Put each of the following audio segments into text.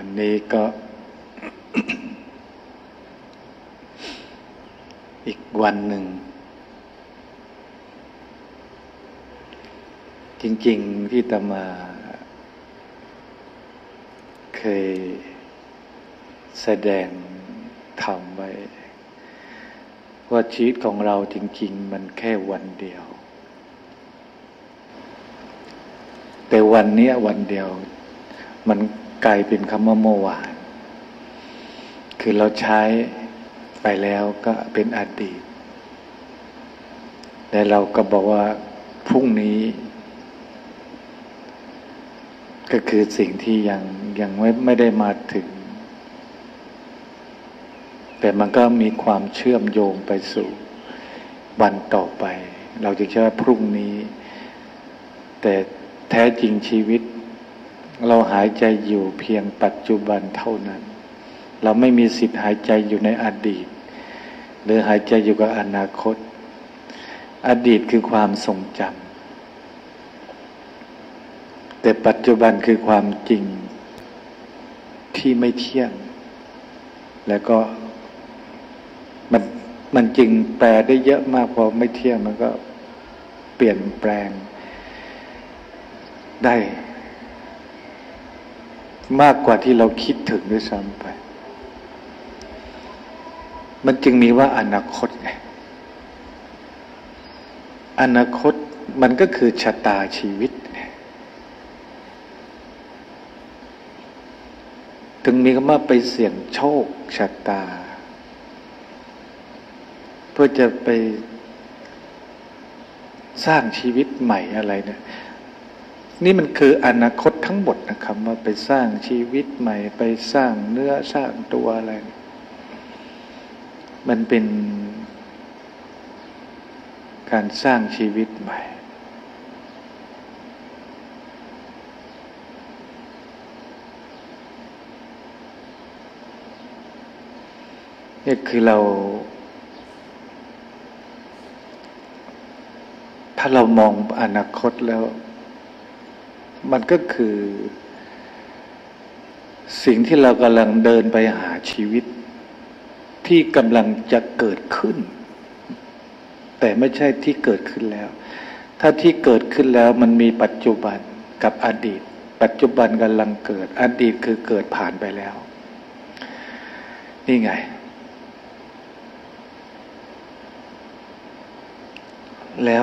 นี้ก็ อีกวันหนึ่งจริงๆที่อาตมาเคยแสดงธรรมไว้ว่าชีวิตของเราจริงๆมันแค่วันเดียวแต่วันนี้วันเดียวมันกลายเป็นคำว่าเมื่อวานคือเราใช้ไปแล้วก็เป็นอดีตแต่เราก็บอกว่าพรุ่งนี้ก็คือสิ่งที่ยังไม่ได้มาถึงแต่มันก็มีความเชื่อมโยงไปสู่วันต่อไปเราจะเชื่อว่าพรุ่งนี้แต่แท้จริงชีวิตเราหายใจอยู่เพียงปัจจุบันเท่านั้นเราไม่มีสิทธิ์หายใจอยู่ในอดีตหรือหายใจอยู่กับอนาคตอดีตคือความทรงจำแต่ปัจจุบันคือความจริงที่ไม่เที่ยงแล้วก็มันจริงแปลได้เยอะมากพอไม่เที่ยงมันก็เปลี่ยนแปลงได้มากกว่าที่เราคิดถึงด้วยซ้ำไปมันจึงมีว่าอนาคตไงอนาคตมันก็คือชะตาชีวิตถึงมีคำว่าไปเสี่ยงโชคชะตาเพื่อจะไปสร้างชีวิตใหม่อะไรเนี่ยนี่มันคืออนาคตทั้งหมดนะครับว่าไปสร้างชีวิตใหม่ไปสร้างเนื้อสร้างตัวอะไรมันเป็นการสร้างชีวิตใหม่นี่คือเราถ้าเรามองอนาคตแล้วมันก็คือสิ่งที่เรากำลังเดินไปหาชีวิตที่กำลังจะเกิดขึ้นแต่ไม่ใช่ที่เกิดขึ้นแล้วถ้าที่เกิดขึ้นแล้วมันมีปัจจุบันกับอดีตปัจจุบันกำลังเกิดอดีตคือเกิดผ่านไปแล้วนี่ไงแล้ว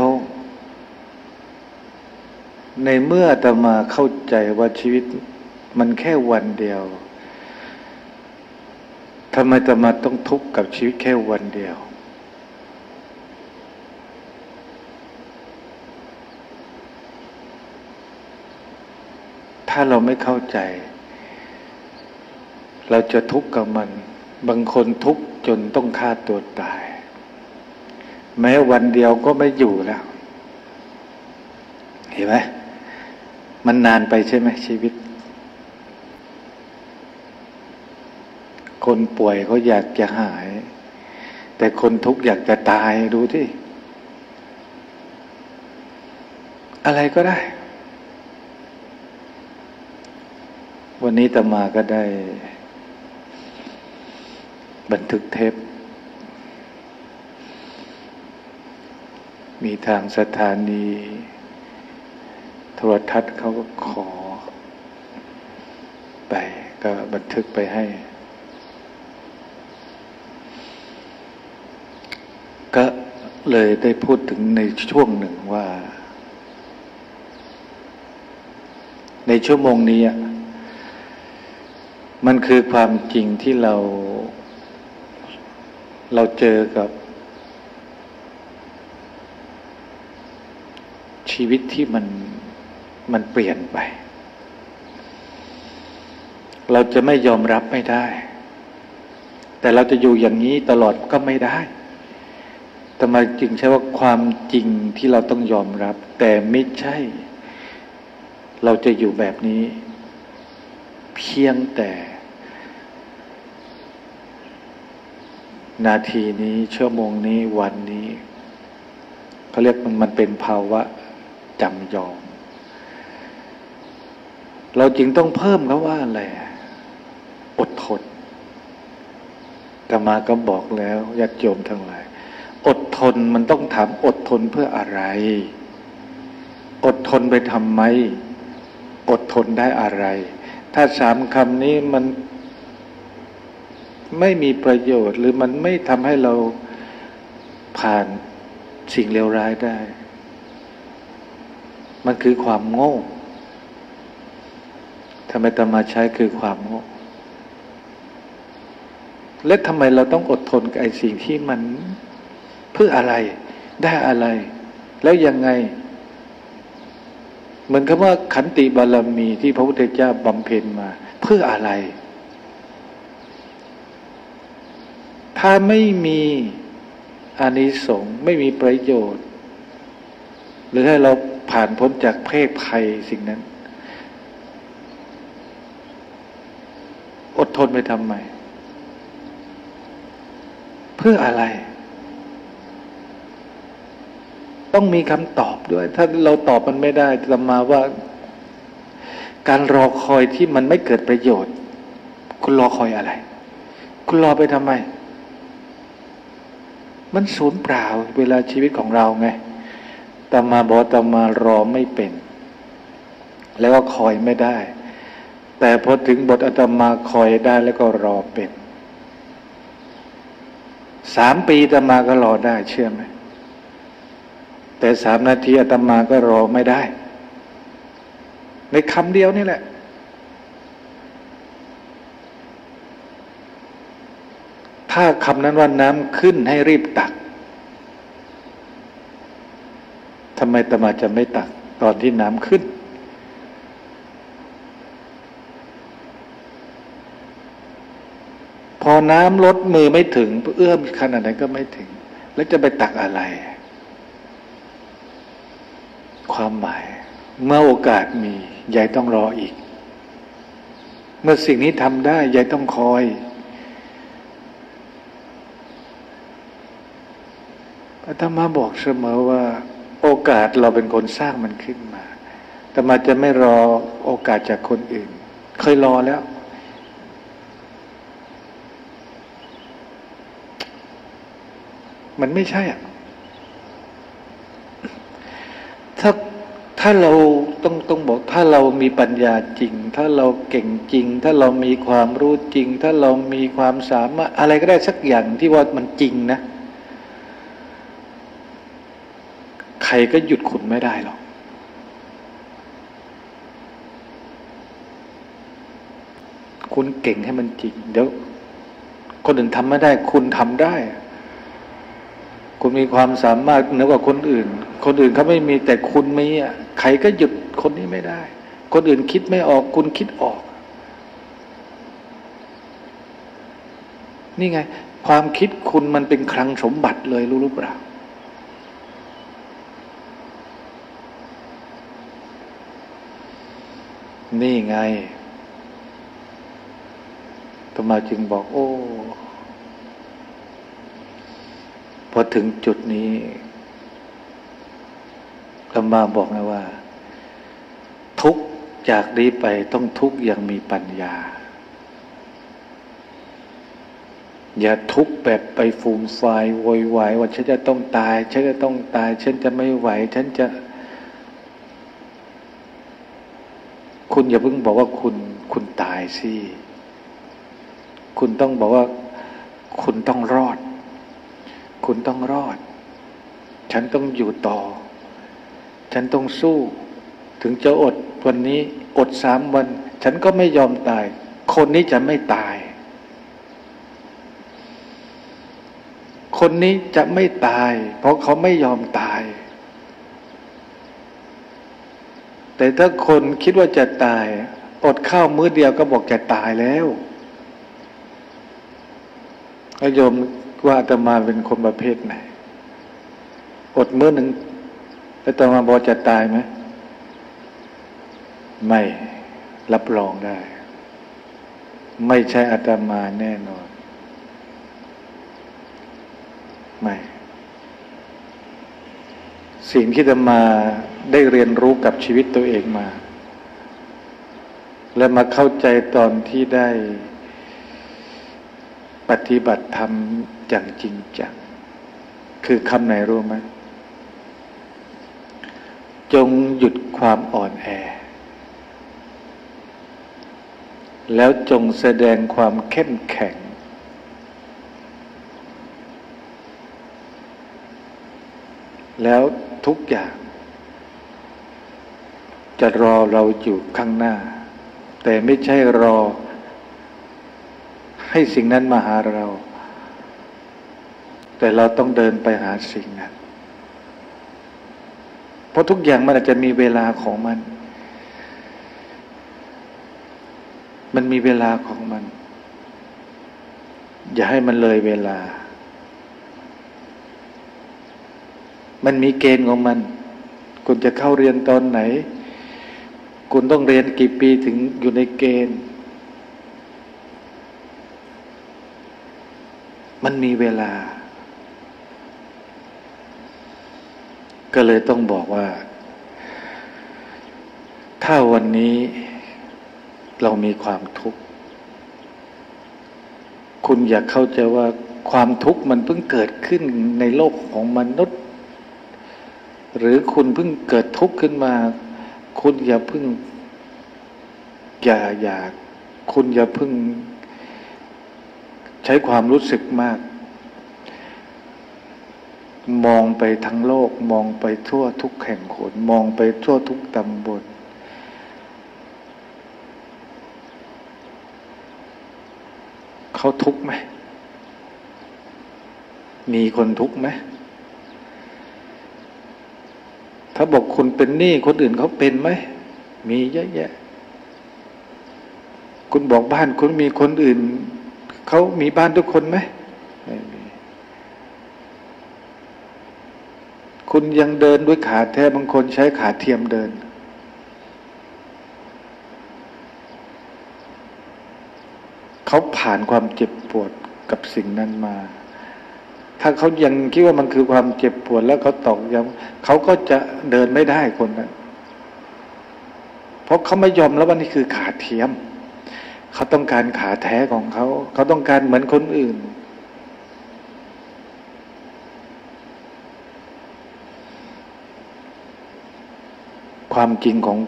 ในเมื่ออาตมาเข้าใจว่าชีวิตมันแค่วันเดียวทำไมอาตมาต้องทุกข์กับชีวิตแค่วันเดียวถ้าเราไม่เข้าใจเราจะทุกข์กับมันบางคนทุกข์จนต้องฆ่าตัวตายแม้วันเดียวก็ไม่อยู่แล้วเห็นไหมมันนานไปใช่ไหมชีวิตคนป่วยเขาอยากจะหายแต่คนทุกข์อยากจะตายดูที่อะไรก็ได้วันนี้อาตมาก็ได้บันทึกเทปมีทางสถานีโทรทัศน์เขาก็ขอไปก็บันทึกไปให้ก็เลยได้พูดถึงในช่วงหนึ่งว่าในชั่วโมงนี้มันคือความจริงที่เราเจอกับชีวิตที่มันเปลี่ยนไปเราจะไม่ยอมรับไม่ได้แต่เราจะอยู่อย่างนี้ตลอดก็ไม่ได้ทำไมจึงใช้ว่าความจริงที่เราต้องยอมรับแต่ไม่ใช่เราจะอยู่แบบนี้เพียงแต่นาทีนี้ชั่วโมงนี้วันนี้เขาเรียกมันเป็นภาวะจำยอมเราจึงต้องเพิ่มเขาว่าอะไรทนอาตมาก็บอกแล้วญาติโยมทั้งหลายอดทนมันต้องถามอดทนเพื่ออะไรอดทนไปทำไมอดทนได้อะไรถ้าสามคำนี้มันไม่มีประโยชน์หรือมันไม่ทำให้เราผ่านสิ่งเลวร้ายได้มันคือความโง่ทำไมอาตมาใช้คือความโง่และทำไมเราต้องอดทนกับไอ้สิ่งที่มันเพื่ออะไรได้อะไรแล้วยังไงเหมือนกับว่าขันติบารมีที่พระพุทธเจ้าบำเพ็ญมาเพื่ออะไรถ้าไม่มีอานิสงส์ไม่มีประโยชน์หรือให้เราผ่านพ้นจากเพศภัยสิ่งนั้นอดทนไปทำไมเพื่ออะไรต้องมีคำตอบด้วยถ้าเราตอบมันไม่ได้จะมาว่าการรอคอยที่มันไม่เกิดประโยชน์คุณรอคอยอะไรคุณรอไปทำไมมันสูญเปล่าเวลาชีวิตของเราไงอาตมาบอกอาตมารอไม่เป็นแล้วก็คอยไม่ได้แต่พอถึงบทอาตมาคอยได้แล้วก็รอเป็น3 ปีอาตมาก็รอได้เชื่อไหมแต่3 นาทีอาตมาก็รอไม่ได้ในคำเดียวนี่แหละถ้าคำนั้นว่าน้ำขึ้นให้รีบตักทำไมอาตมาจะไม่ตักตอนที่น้ำขึ้นพอน้ำลดมือไม่ถึงเอื้อมขนาดไหนก็ไม่ถึงแล้วจะไปตักอะไรความหมายเมื่อโอกาสมียายต้องรออีกเมื่อสิ่งนี้ทำได้ยายต้องคอยอาตมาบอกเสมอว่าโอกาสเราเป็นคนสร้างมันขึ้นมาอาตมาจะไม่รอโอกาสจากคนอื่นเคยรอแล้วมันไม่ใช่อ่ะถ้าเราต้องบอกถ้าเรามีปัญญาจริงถ้าเราเก่งจริงถ้าเรามีความรู้จริงถ้าเรามีความสามารถอะไรก็ได้สักอย่างที่ว่ามันจริงนะใครก็หยุดคุณไม่ได้หรอกคุณเก่งให้มันจริงเดี๋ยวคนอื่นทำไม่ได้คุณทำได้คุณมีความสามารถเหนือกว่าคนอื่นเขาไม่มีแต่คุณมีอ่ะใครก็หยุดคนนี้ไม่ได้คนอื่นคิดไม่ออกคุณคิดออกนี่ไงความคิดคุณมันเป็นคลังสมบัติเลยรู้หรือเปล่านี่ไงอาตมาจึงบอกโอ้พอถึงจุดนี้อาตมาบอกนะว่าทุกข์จากนี้ไปต้องทุกข์อย่างมีปัญญาอย่าทุกข์แบบไปฟูมไฟโวยวายว่าฉันจะต้องตายฉันจะต้องตายฉันจะไม่ไหวฉันจะคุณอย่าเพิ่งบอกว่าคุณตายสิคุณต้องบอกว่าคุณต้องรอดคุณต้องรอดฉันต้องอยู่ต่อฉันต้องสู้ถึงจะอดวันนี้อด3 วันฉันก็ไม่ยอมตายคนนี้จะไม่ตายคนนี้จะไม่ตายเพราะเขาไม่ยอมตายแต่ถ้าคนคิดว่าจะตายอดข้าวมื้อเดียวก็บอกจะตายแล้วโยมว่าอาตมาเป็นคนประเภทไหนอดมื้อหนึ่งแล้วอาตมาบอกจะตายไหมไม่รับรองได้ไม่ใช่อาตมาแน่นอนไม่สิ่งที่อาตมาได้เรียนรู้กับชีวิตตัวเองมาและมาเข้าใจตอนที่ได้ปฏิบัติธรรมอย่างจริงจังคือคำไหนรู้ไหมจงหยุดความอ่อนแอแล้วจงแสดงความเข้มแข็งแล้วทุกอย่างจะรอเราอยู่ข้างหน้าแต่ไม่ใช่รอให้สิ่งนั้นมาหาเราแต่เราต้องเดินไปหาสิ่งนั้นเพราะทุกอย่างมันอาจจะมีเวลาของมันมีเวลาของมันอย่าให้มันเลยเวลามันมีเกณฑ์ของมันคุณจะเข้าเรียนตอนไหนคุณต้องเรียนกี่ปีถึงอยู่ในเกณฑ์มันมีเวลาก็เลยต้องบอกว่าถ้าวันนี้เรามีความทุกข์คุณอยากเข้าใจว่าความทุกข์มันเพิ่งเกิดขึ้นในโลกของมนุษย์หรือคุณเพิ่งเกิดทุกข์ขึ้นมาคุณอย่าเพิ่งคุณอย่าเพิ่งใช้ความรู้สึกมากมองไปทั้งโลกมองไปทั่วทุกแห่งหนมองไปทั่วทุกตำบลเขาทุกข์ไหมมีคนทุกข์ไหมถ้าบอกคุณเป็นหนี้คนอื่นเขาเป็นไหมมีเยอะแยะคุณบอกบ้านคุณมีคนอื่นเขามีบ้านทุกคนไหมไม่มีคุณยังเดินด้วยขาแท้บางคนใช้ขาเทียมเดินเขาผ่านความเจ็บปวดกับสิ่งนั้นมาถ้าเขายังคิดว่ามันคือความเจ็บปวดแล้วเขาตอกย้ำเขาก็จะเดินไม่ได้คนนั้นเพราะเขาไม่ยอมแล้วว่านี่คือขาเทียมเขาต้องการขาแท้ของเขาเขาต้องการเหมือนคนอื่นความจริงของ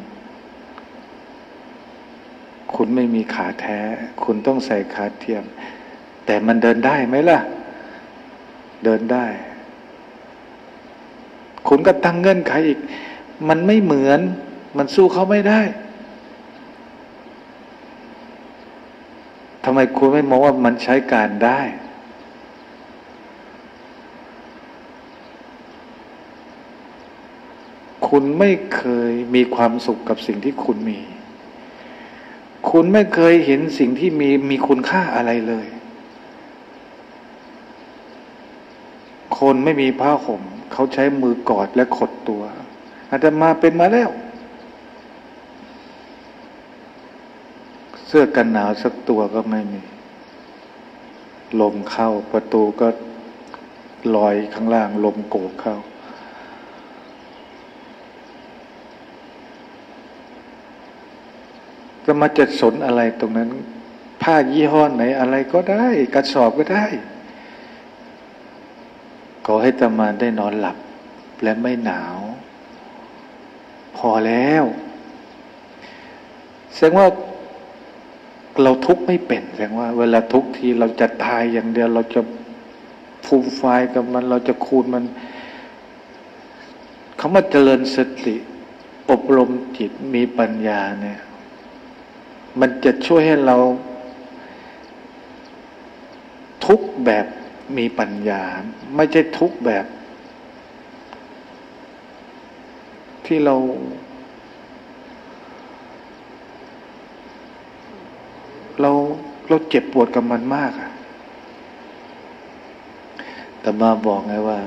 คุณไม่มีขาแท้คุณต้องใส่ขาเทียมแต่มันเดินได้ไหมล่ะเดินได้คุณก็ตั้งเงื่อนไขอีกมันไม่เหมือนมันสู้เขาไม่ได้ทำไมคุณไม่มองว่ามันใช้การได้คุณไม่เคยมีความสุขกับสิ่งที่คุณมีคุณไม่เคยเห็นสิ่งที่มีคุณค่าอะไรเลยคนไม่มีผ้าห่มเขาใช้มือกอดและขดตัวอาตมาเป็นมาแล้วเสื้อกันหนาวสักตัวก็ไม่มีลมเข้าประตูก็ลอยข้างล่างลมโกกเข้าจะมาจัดสนอะไรตรงนั้นผ้ายี่ห้อไหนอะไรก็ได้กระสอบก็ได้ขอให้อาตมาได้นอนหลับและไม่หนาวพอแล้วแสดงว่าเราทุกข์ไม่เป็นแสดงว่าเวลาทุกข์ทีเราจะตายอย่างเดียวเราจะฟูมไฟกับมันเราจะคูณมันคำว่าเจริญสติอบรมจิตมีปัญญาเนี่ยมันจะช่วยให้เราทุกข์แบบมีปัญญาไม่ใช่ทุกข์แบบที่เราเจ็บปวดกับมันมากแต่มาบอกไงว่า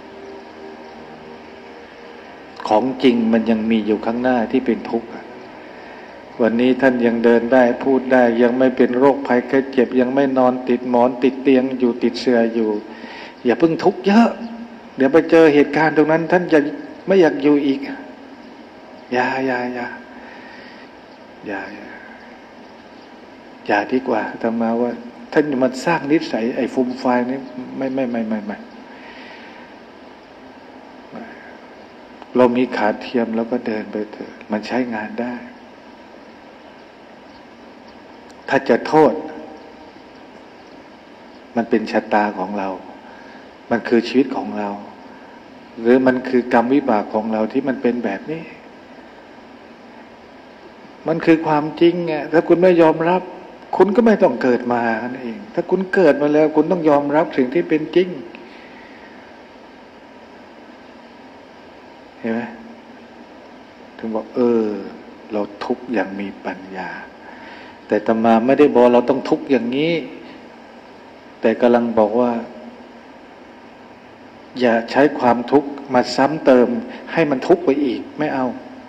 ของจริงมันยังมีอยู่ข้างหน้าที่เป็นทุกข์วันนี้ท่านยังเดินได้พูดได้ยังไม่เป็นโรคภัยแค่เจ็บยังไม่นอนติดหมอนติดเตียงอยู่ติดเสื่ออยู่อย่าเพิ่งทุกข์เยอะเดี๋ยวไปเจอเหตุการณ์ตรงนั้นท่านจะไม่อยากอยู่อีกอย่าดีกว่าอาตมาว่าท่านอย่ามาสร้างนิสัยไอ้ฟูมไฟายนี่ไม่เรามีขาเทียมแล้วก็เดินไปเถอะมันใช้งานได้ ถ้าจะโทษมันเป็นชะตาของเรามันคือชีวิตของเราหรือมันคือกรรมวิบากของเราที่มันเป็นแบบนี้มันคือความจริงไงถ้าคุณไม่ยอมรับคุณก็ไม่ต้องเกิดมานั่นเองถ้าคุณเกิดมาแล้วคุณต้องยอมรับสิ่งที่เป็นจริงเห็นไหมถึงบอกเราทุกข์อย่างมีปัญญาแต่อาตมาไม่ได้บอกเราต้องทุกข์อย่างนี้แต่กำลังบอกว่าอย่าใช้ความทุกข์มาซ้ำเติมให้มันทุกข์ไปอีกไม่เอา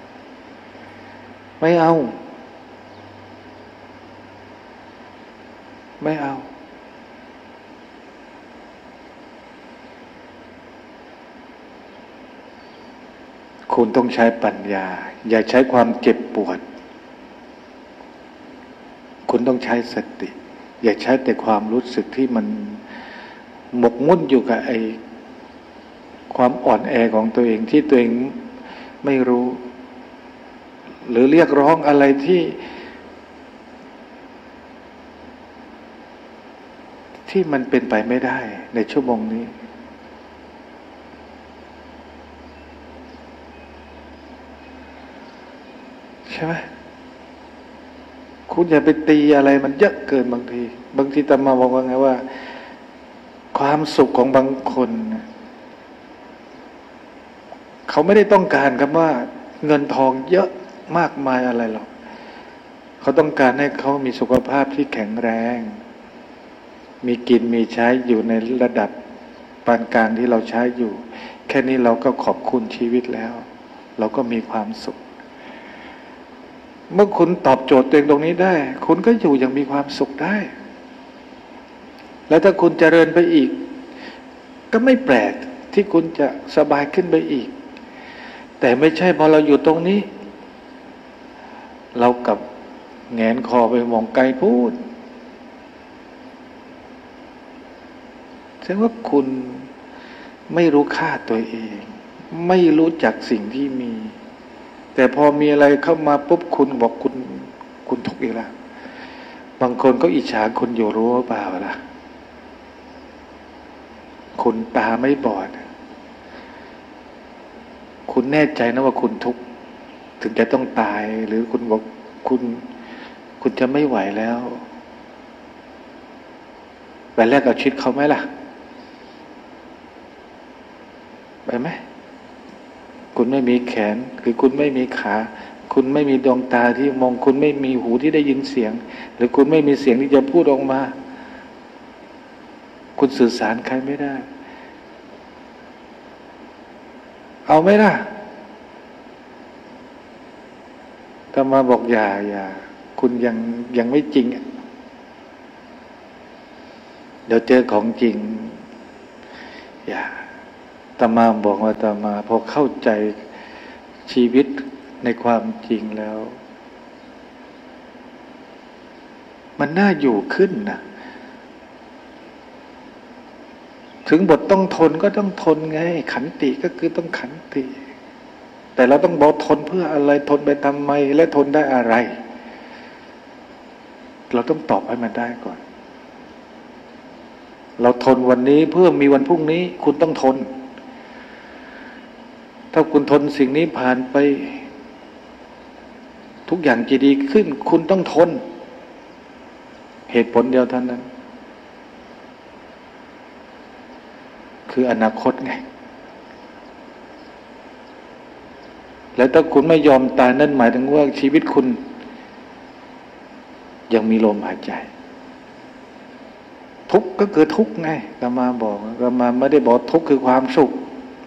คุณต้องใช้ปัญญาอย่าใช้ความเจ็บปวดคุณต้องใช้สติอย่าใช้แต่ความรู้สึกที่มันหมกมุ่นอยู่กับไอ้ความอ่อนแอของตัวเองที่ตัวเองไม่รู้หรือเรียกร้องอะไรที่มันเป็นไปไม่ได้ในชั่วโมงนี้ใช่ไหมคุณอย่าไปตีอะไรมันเยอะเกินบางทีอาตมาบอกว่าไงว่าความสุขของบางคนเขาไม่ได้ต้องการคำว่าเงินทองเยอะมากมายอะไรหรอกเขาต้องการให้เขามีสุขภาพที่แข็งแรงมีกินมีใช้อยู่ในระดับปานกลางที่เราใช้อยู่แค่นี้เราก็ขอบคุณชีวิตแล้วเราก็มีความสุขเมื่อคุณตอบโจทย์ตัวเองตรงนี้ได้คุณก็อยู่อย่างมีความสุขได้แล้วถ้าคุณเจริญไปอีกก็ไม่แปลกที่คุณจะสบายขึ้นไปอีกแต่ไม่ใช่พอเราอยู่ตรงนี้เรากลับแงนคอไปมองไกลพูดแสดงว่าคุณไม่รู้ค่าตัวเองไม่รู้จักสิ่งที่มีแต่พอมีอะไรเข้ามาปุ๊บคุณบอกคุณทุกข์อีกแล้วบางคนก็อิจฉาคุณอยู่รู้เปล่าล่ะคุณตาไม่บอดคุณแน่ใจนะว่าคุณทุกข์ถึงจะต้องตายหรือคุณบอกคุณจะไม่ไหวแล้วไปแลกกับชีวิตเขาไหมล่ะไปไหมคุณไม่มีแขนคือคุณไม่มีขาคุณไม่มีดวงตาที่มองคุณไม่มีหูที่ได้ยินเสียงหรือคุณไม่มีเสียงที่จะพูดออกมาคุณสื่อสารใครไม่ได้เอาไหมล่ะถ้ามาบอกอย่าคุณยังไม่จริงเดี๋ยวเจอของจริงอย่าอาตมาบอกว่าอาตมาพอเข้าใจชีวิตในความจริงแล้วมันน่าอยู่ขึ้นนะถึงบทต้องทนก็ต้องทนไงขันติก็คือต้องขันติแต่เราต้องบอกทนเพื่ออะไรทนไปทำไมและทนได้อะไรเราต้องตอบให้มันได้ก่อนเราทนวันนี้เพื่อมีวันพรุ่งนี้คุณต้องทนถ้าคุณทนสิ่งนี้ผ่านไปทุกอย่างจะดีขึ้นคุณต้องทนเหตุผลเดียวเท่านั้นคืออนาคตไงแล้วถ้าคุณไม่ยอมตายนั่นหมายถึงว่าชีวิตคุณยังมีลมหายใจทุกข์ก็คือทุกข์ไงอาตมาบอกอาตมาไม่ได้บอกทุกข์คือความสุข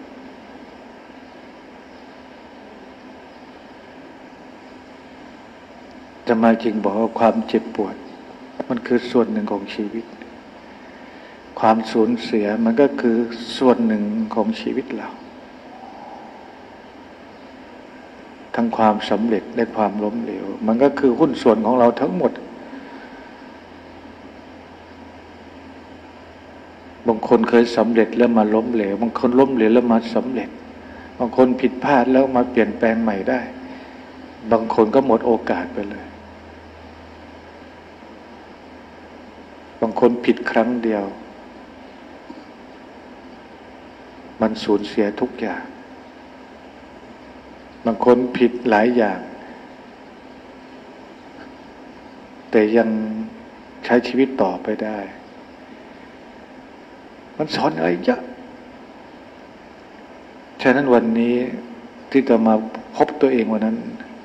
อาตมาจึงบอกว่าความเจ็บปวดมันคือส่วนหนึ่งของชีวิตความสูญเสียมันก็คือส่วนหนึ่งของชีวิตเราทั้งความสำเร็จและความล้มเหลวมันก็คือหุ้นส่วนของเราทั้งหมดคนเคยสำเร็จแล้วมาล้มเหลวบางคนล้มเหลวแล้วมาสำเร็จบางคนผิดพลาดแล้วมาเปลี่ยนแปลงใหม่ได้บางคนก็หมดโอกาสไปเลยบางคนผิดครั้งเดียวมันสูญเสียทุกอย่างบางคนผิดหลายอย่างแต่ยังใช้ชีวิตต่อไปได้มันสอนอะไรเยอะฉะนั้นวันนี้ที่จะมาพบตัวเองวันนั้น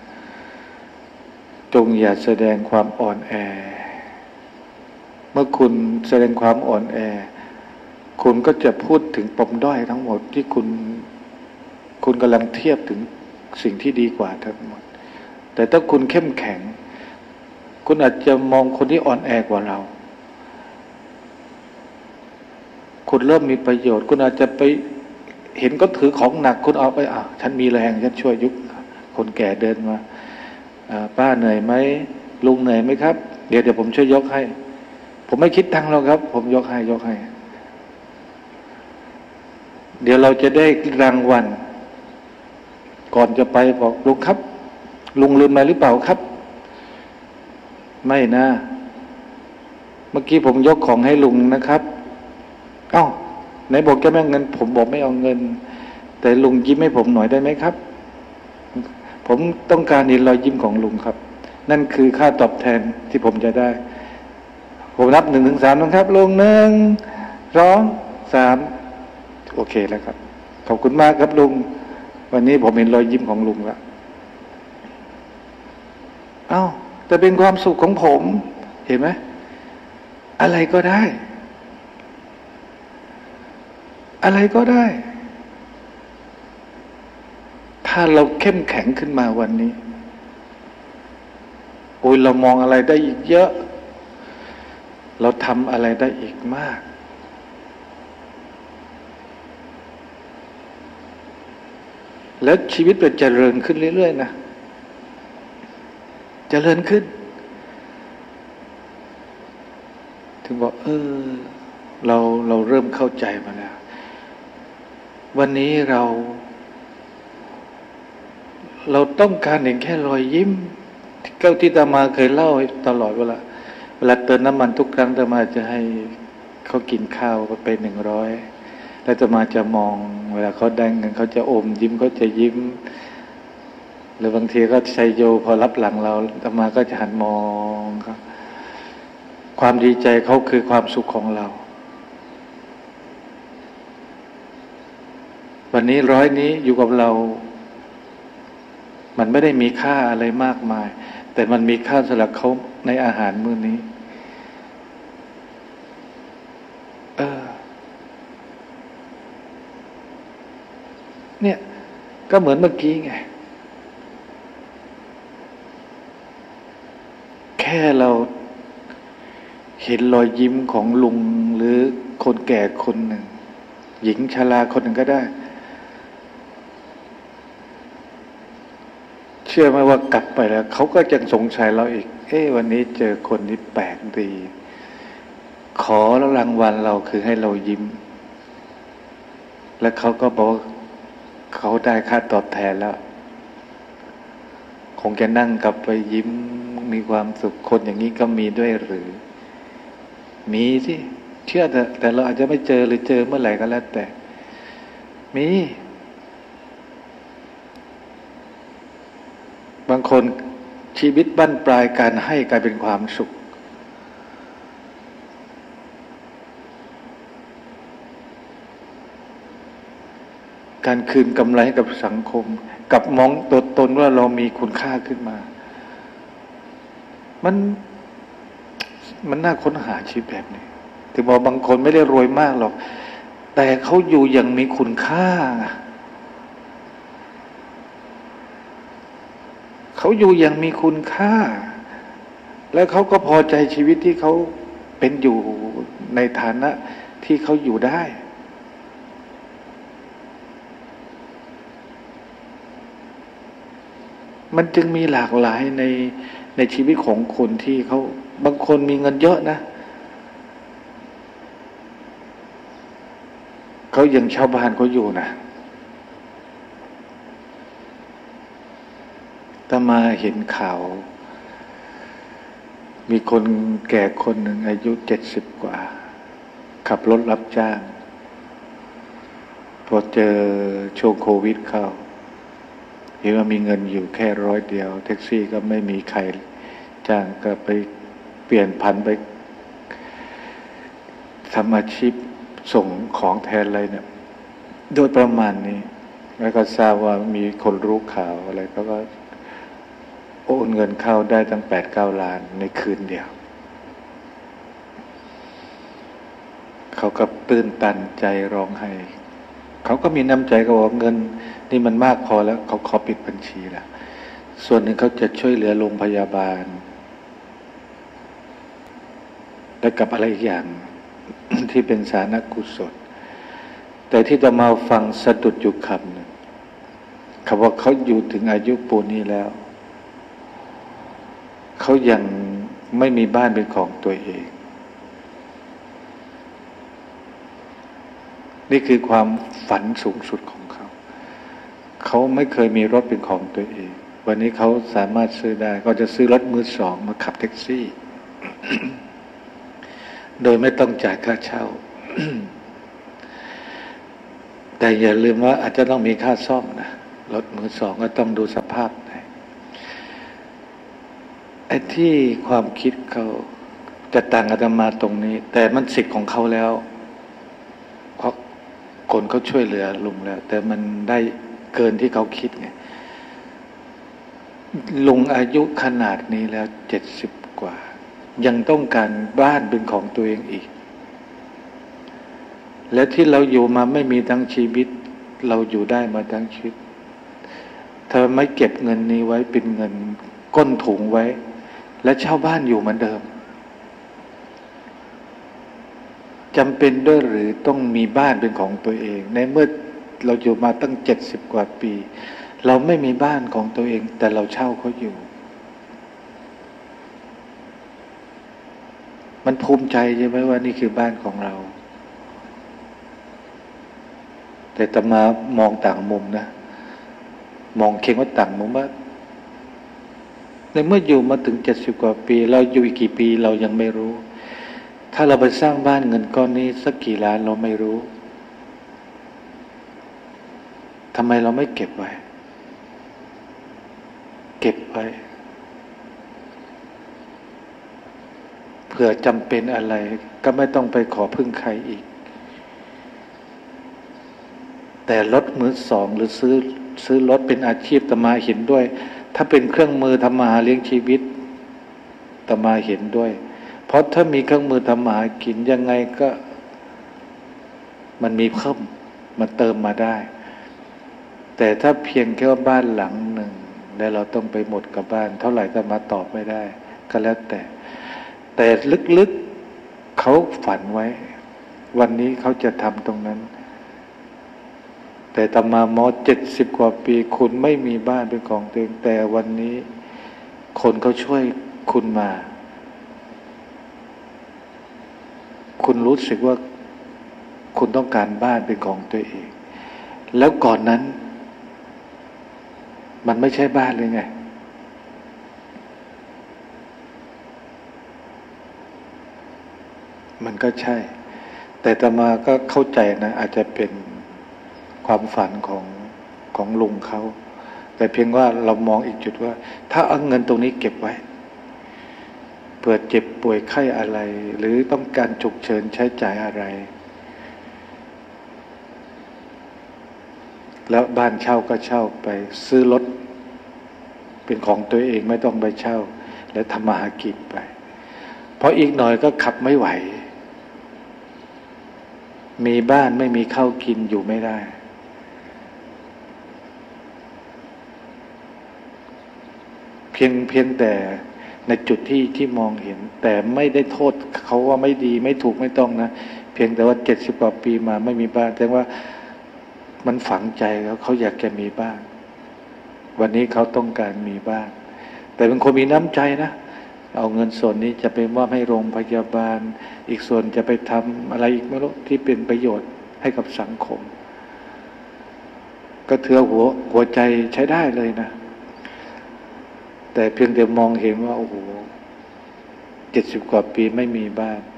จงอย่าแสดงความอ่อนแอเมื่อคุณแสดงความอ่อนแอคุณก็จะพูดถึงปมด้อยทั้งหมดที่คุณกำลังเทียบถึงสิ่งที่ดีกว่าทั้งหมดแต่ถ้าคุณเข้มแข็งคุณอาจจะมองคนที่อ่อนแอกว่าเราคุณเริ่มมีประโยชน์คุณอาจจะไปเห็นก็ถือของหนักคุณเอาไปฉันมีแรงฉันช่วยยุกคนแก่เดินมาป้าเหนื่อยไหมลุงเหนื่อยไหมครับเดี๋ยวผมช่วยยกให้ผมไม่คิดตังค์หรอกครับผมยกให้เดี๋ยวเราจะได้รางวัลก่อนจะไปบอกลุงครับลุงลืมมาหรือเปล่าครับไม่นะเมื่อกี้ผมยกของให้ลุงนะครับไหนบอกจะไม่เอาเงินผมบอกไม่เอาเงินแต่ลุงยิ้มให้ผมหน่อยได้ไหมครับผมต้องการเห็นรอยยิ้มของลุงครับนั่นคือค่าตอบแทนที่ผมจะได้ผมนับ1 ถึง 3นะครับลุง1 2 3โอเคแล้วครับขอบคุณมากครับลุงวันนี้ผมเห็นรอยยิ้มของลุงแล้วแต่เป็นความสุขของผมเห็นไหมอะไรก็ได้อะไรก็ได้ถ้าเราเข้มแข็งขึ้นมาวันนี้เรามองอะไรได้อีกเยอะเราทำอะไรได้อีกมากแล้วชีวิตจะเจริญขึ้นเรื่อยๆนะเจริญขึ้นถึงบอกเราเริ่มเข้าใจมาแล้ววันนี้เราต้องการเห็นแค่รอยยิ้มเก้าที่อาตมาเคยเล่าตลอดเวลาเติมน้ำมันทุกครั้งอาตมาจะให้เขากินข้าวไป100แล้วอาตมาจะมองเวลาเขาได้เงินเขาจะอมยิ้มเขาจะยิ้มหรือบางทีก็ชัยโยพอรับหลังเราอาตมาก็จะหันมองครับความดีใจเขาคือความสุขของเราวันนี้100นี้อยู่กับเรามันไม่ได้มีค่าอะไรมากมายแต่มันมีค่าสำหรับเขาในอาหารมื้อนี้เนี่ยก็เหมือนเมื่อกี้ไงแค่เราเห็นรอยยิ้มของลุงหรือคนแก่คนหนึ่งหญิงชราคนหนึ่งก็ได้เชื่อไหมว่ากลับไปแล้วเขาก็ยังสงสัยเราอีกวันนี้เจอคนที่แปลกดีขอแล้วรางวัลเราคือให้เรายิ้มและเขาก็บอกว่าเขาได้ค่าตอบแทนแล้วคงจะนั่งกลับไปยิ้มมีความสุขคนอย่างนี้ก็มีด้วยหรือมีสิเชื่อแต่เราอาจจะไม่เจอหรือเจอเมื่อไหร่ก็แล้วแต่มีบางคนชีวิตบั้นปลายการให้กลายเป็นความสุขการคืนกำไรให้กับสังคมกับมองตัวตนว่าเรามีคุณค่าขึ้นมามันน่าค้นหาชีวิตแบบนี้ถึงบอกบางคนไม่ได้รวยมากหรอกแต่เขาอยู่อย่างมีคุณค่าเขาอยู่อย่างมีคุณค่าแล้วเขาก็พอใจชีวิตที่เขาเป็นอยู่ในฐานะที่เขาอยู่ได้มันจึงมีหลากหลายในชีวิตของคนที่เขาบางคนมีเงินเยอะนะเขายังเช่าบ้านเขาอยู่นะถ้ามาเห็นข่าวมีคนแก่คนหนึ่งอายุ70 กว่าขับรถรับจ้างพอเจอช่วงโควิดเข้าเห็นว่ามีเงินอยู่แค่100 เดียวแท็กซี่ก็ไม่มีใครจ้างก็ไปเปลี่ยนผันไปทำอาชีพส่งของแทนอะไรเนี่ยโดยประมาณนี้แล้วก็ทราบว่ามีคนรู้ข่าวอะไรเขาก็โอนเงินเข้าได้ตั้ง8-9 ล้านในคืนเดียวเขาก็ตื้นตันใจร้องไห้เขาก็มีน้ำใจก็บอกเงินนี่มันมากพอแล้วเขาขอปิดบัญชีแล้วส่วนหนึ่งเขาจะช่วยเหลือโรงพยาบาลและกับอะไรอีกอย่าง ที่เป็นสาธารณกุศลแต่ที่จะมาฟังสะดุดอยู่คำหนึ่งคำว่าเขาอยู่ถึงอายุปูนนี้แล้วเขายังไม่มีบ้านเป็นของตัวเองนี่คือความฝันสูงสุดของเขาเขาไม่เคยมีรถเป็นของตัวเองวันนี้เขาสามารถซื้อได้ก็จะซื้อรถมือสองมาขับแท็กซี่ โดยไม่ต้องจ่ายค่าเช่า แต่อย่าลืมว่าอาจจะต้องมีค่าซ่อมนะรถมือสองก็ต้องดูสภาพนะไอ้ที่ความคิดเขาจะต่างอาตมาตรงนี้แต่มันสิทธิ์ของเขาแล้วเพราะคนเขาช่วยเหลือลุงแล้วแต่มันได้เกินที่เขาคิดไงลุงอายุขนาดนี้แล้ว70 กว่ายังต้องการบ้านเป็นของตัวเองอีกและที่เราอยู่มาไม่มีทั้งชีวิตเราอยู่ได้มาทั้งชีวิตถ้าไม่เก็บเงินนี้ไว้เป็นเงินก้นถุงไว้และเช่าบ้านอยู่เหมือนเดิมจำเป็นด้วยหรือต้องมีบ้านเป็นของตัวเองในเมื่อเราอยู่มาตั้ง70 กว่าปีเราไม่มีบ้านของตัวเองแต่เราเช่าเขาอยู่มันภูมิใจใช่ไหมว่านี่คือบ้านของเราแต่อาตมามองต่างมุมนะมองเข่งว่าต่างมุมว่าในเมื่ออยู่มาถึง70 กว่าปีเราอยู่อีกกี่ปีเรายังไม่รู้ถ้าเราไปสร้างบ้านเงินก้อนนี้สักกี่ล้านเราไม่รู้ทำไมเราไม่เก็บไว้เก็บไว้เผื่อจำเป็นอะไรก็ไม่ต้องไปขอพึ่งใครอีกแต่รถมือสองหรือซื้อรถเป็นอาชีพอาตมาเห็นด้วยถ้าเป็นเครื่องมือทำมาหาเลี้ยงชีวิตอาตมาเห็นด้วยเพราะถ้ามีเครื่องมือทำมาหากินยังไงก็มันมีเพิ่มมันเติมมาได้แต่ถ้าเพียงแค่ว่าบ้านหลังหนึ่งแล้วเราต้องไปหมดกับบ้านเท่าไหร่อาตมาตอบไม่ได้ก็แล้วแต่ลึกๆเขาฝันไว้วันนี้เขาจะทำตรงนั้นแต่อาตมาม70 กว่าปีคุณไม่มีบ้านเป็นของตัวเองแต่วันนี้คนเขาช่วยคุณมาคุณรู้สึกว่าคุณต้องการบ้านเป็นของตัวเองแล้วก่อนนั้นมันไม่ใช่บ้านเลยไงมันก็ใช่แต่อาตมาก็เข้าใจนะอาจจะเป็นความฝันของลุงเขาแต่เพียงว่าเรามองอีกจุดว่าถ้าเอาเงินตรงนี้เก็บไว้เผื่อเจ็บป่วยไข้อะไรหรือต้องการฉุกเฉินใช้จ่ายอะไรแล้วบ้านเช่าก็เช่าไปซื้อรถเป็นของตัวเองไม่ต้องไปเช่าและทำมาหากินไปเพราะอีกหน่อยก็ขับไม่ไหวมีบ้านไม่มีข้าวกินอยู่ไม่ได้เพียงแต่ในจุดที่มองเห็นแต่ไม่ได้โทษเขาว่าไม่ดีไม่ถูกไม่ต้องนะเพียงแต่ว่า70 กว่าปีมาไม่มีบ้านแต่ว่ามันฝังใจเขาอยากจะมีบ้านวันนี้เขาต้องการมีบ้านแต่เป็นคนมีน้ำใจนะเอาเงินส่วนนี้จะไปมอบให้โรงพยาบาลอีกส่วนจะไปทำอะไรอีกไม่รู้ที่เป็นประโยชน์ให้กับสังคมก็ถือหัวใจใช้ได้เลยนะแต่เพียงแต่มองเห็นว่าโอ้โห70 กว่าปีไม่มีบ้าน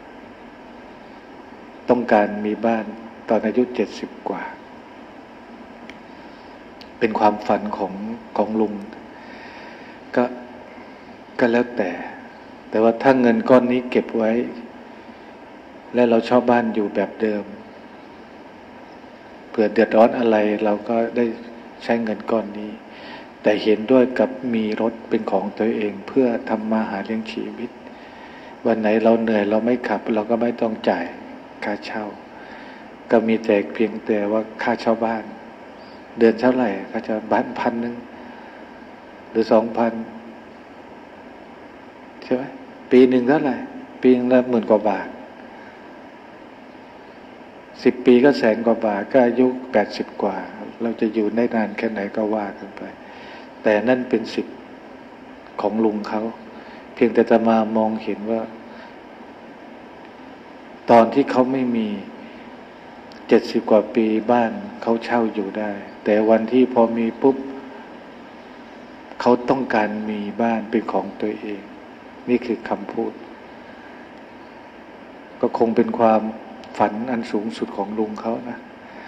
ต้องการมีบ้านตอนอายุ70 กว่าเป็นความฝันของลุงก็แล้วแต่ว่าถ้าเงินก้อนนี้เก็บไว้และเราชอบบ้านอยู่แบบเดิมเผื่อเดือดร้อนอะไรเราก็ได้ใช้เงินก้อนนี้แต่เห็นด้วยกับมีรถเป็นของตัวเองเพื่อทำมาหาเลี้ยงชีวิตวันไหนเราเหนื่อยเราไม่ขับเราก็ไม่ต้องจ่ายค่าเช่าก็มีแต่เพียงแต่ว่าค่าเช่าบ้านเดือนเท่าไหร่ก็จะบ้าน1,000หรือ2,000ใช่ไหมปีหนึ่งเท่าไหร่ปีนึงละ10,000 กว่าบาท10 ปีก็100,000 กว่าบาทก็อายุ80 กว่าเราจะอยู่ได้นานแค่ไหนก็ว่ากันไปแต่นั่นเป็นสิทธิ์ของลุงเขาเพียงแต่จะมามองเห็นว่าตอนที่เขาไม่มี70 กว่าปีบ้านเขาเช่าอยู่ได้แต่วันที่พอมีปุ๊บเขาต้องการมีบ้านเป็นของตัวเองนี่คือคำพูดก็คงเป็นความฝันอันสูงสุดของลุงเขานะ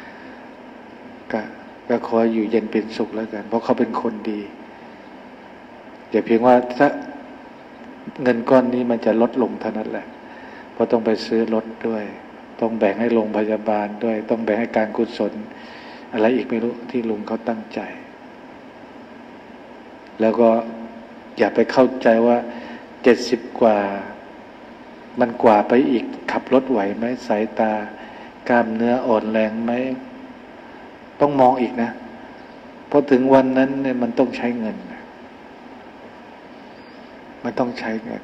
ก็ขออยู่เย็นเป็นสุขแล้วกันเพราะเขาเป็นคนดีแต่เพียงว่าถ้าเงินก้อนนี้มันจะลดลงเท่านั้นแหละเพราะต้องไปซื้อรถด้วยต้องแบ่งให้โรงพยาบาลด้วยต้องแบ่งให้การกุศลอะไรอีกไม่รู้ที่ลุงเขาตั้งใจแล้วก็อย่าไปเข้าใจว่า70 กว่ามันกว่าไปอีกขับรถไหวไหมสายตากล้ามเนื้ออ่อนแรงไหมต้องมองอีกนะเพราะถึงวันนั้นเนี่ยมันต้องใช้เงินมันต้องใช้เงิน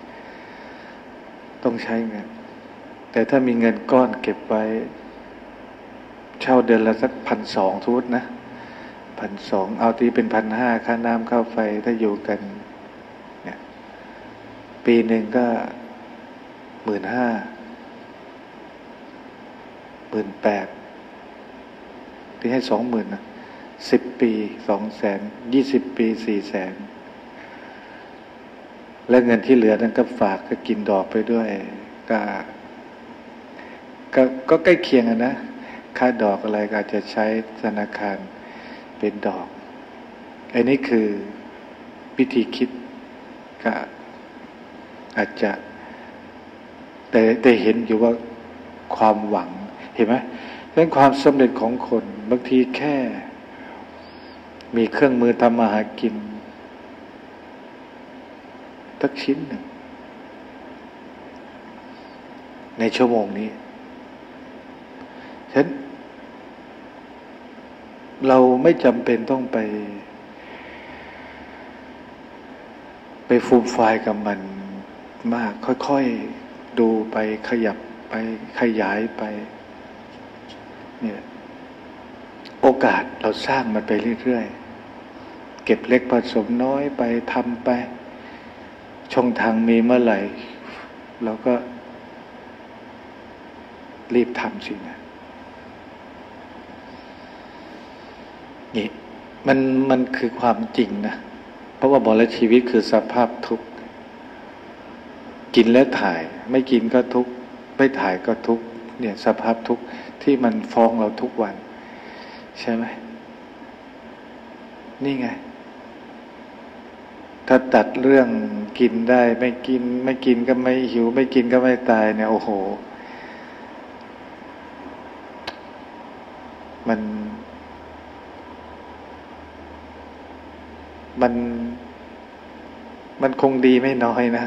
แต่ถ้ามีเงินก้อนเก็บไว้เช่าเดือนละสัก1,200ทุกนะ1,200เอาตีเป็น1,500ค่าน้ำค่าไฟถ้าอยู่กันเนี่ยปีหนึ่งก็15,000 18,000ที่ให้20,000นะ10 ปี200,000 20 ปี400,000และเงินที่เหลือนั้นก็ฝากก็กินดอกไปด้วยก็ใกล้เคียงนะค่าดอกอะไรก็อาจจะใช้ธนาคารเป็นดอกอันนี้คือวิธีคิดก็อาจจะแต่เห็นอยู่ว่าความหวังเห็นไหมเรื่องความสำเร็จของคนบางทีแค่มีเครื่องมือทำมาหากินสักชิ้นหนึ่งในชั่วโมงนี้ฉะนั้นเราไม่จำเป็นต้องไปฟูมไฟล์กับมันมากค่อยๆดูไปขยับไปขยายไปเนี่ยโอกาสเราสร้างมันไปเรื่อยๆเก็บเล็กผสมน้อยไปทำไปช่องทางมีเมื่อไหร่เราก็รีบทำสินะนี่มันคือความจริงนะเพราะว่าบอกแล้วชีวิตคือสภาพทุกข์กินแล้วถ่ายไม่กินก็ทุกข์ไม่ถ่ายก็ทุกข์เนี่ยสภาพทุกข์ที่มันฟ้องเราทุกวันใช่ไหมนี่ไงถ้าตัดเรื่องกินได้ไม่กินก็ไม่หิวไม่กินก็ไม่ตายเนี่ยโอ้โหมันคงดีไม่น้อยนะ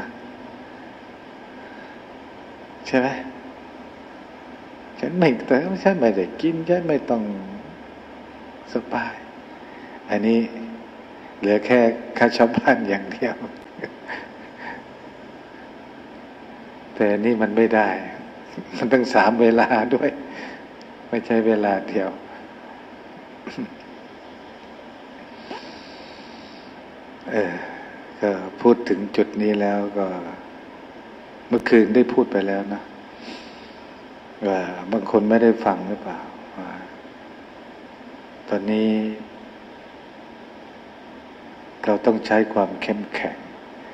ใช่ไหมฉันไม่ได้กินฉันไม่ต้องสบายอันนี้เหลือแค่ค่าเช่าบ้านอย่างเดียวแต่นี่มันไม่ได้มันต้อง3 เวลาด้วยไม่ใช่เวลาเดียวก็พูดถึงจุดนี้แล้วก็เมื่อคืนได้พูดไปแล้วนะว่าบางคนไม่ได้ฟังหรือเปล่าว่าตอนนี้เราต้องใช้ความเข้มแข็ง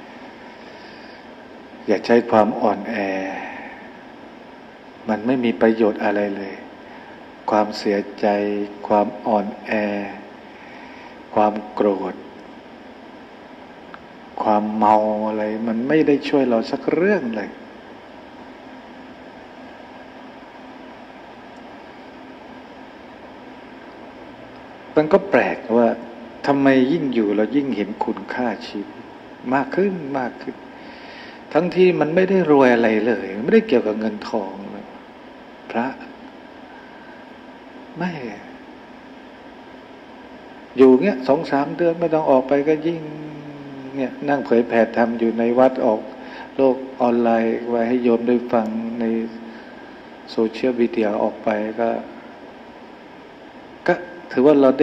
อย่าใช้ความอ่อนแอมันไม่มีประโยชน์อะไรเลยความเสียใจความอ่อนแอความโกรธความเมาอะไรมันไม่ได้ช่วยเราสักเรื่องเลยมันก็แปลกว่าทำไมยิ่งอยู่เรายิ่งเห็นคุณค่าชีวิตมากขึ้นมากขึ้นทั้งที่มันไม่ได้รวยอะไรเลยไม่ได้เกี่ยวกับเงินทองเลยพระไม่อยู่เงี้ย2-3 เดือนไม่ต้องออกไปก็ยิ่งเนี่ยนั่งเผยแผ่ธรรมอยู่ในวัดออกโลกออนไลน์ไว้ให้โยมได้ฟังในโซเชียลมีเดียออกไปก็ถือว่าเรา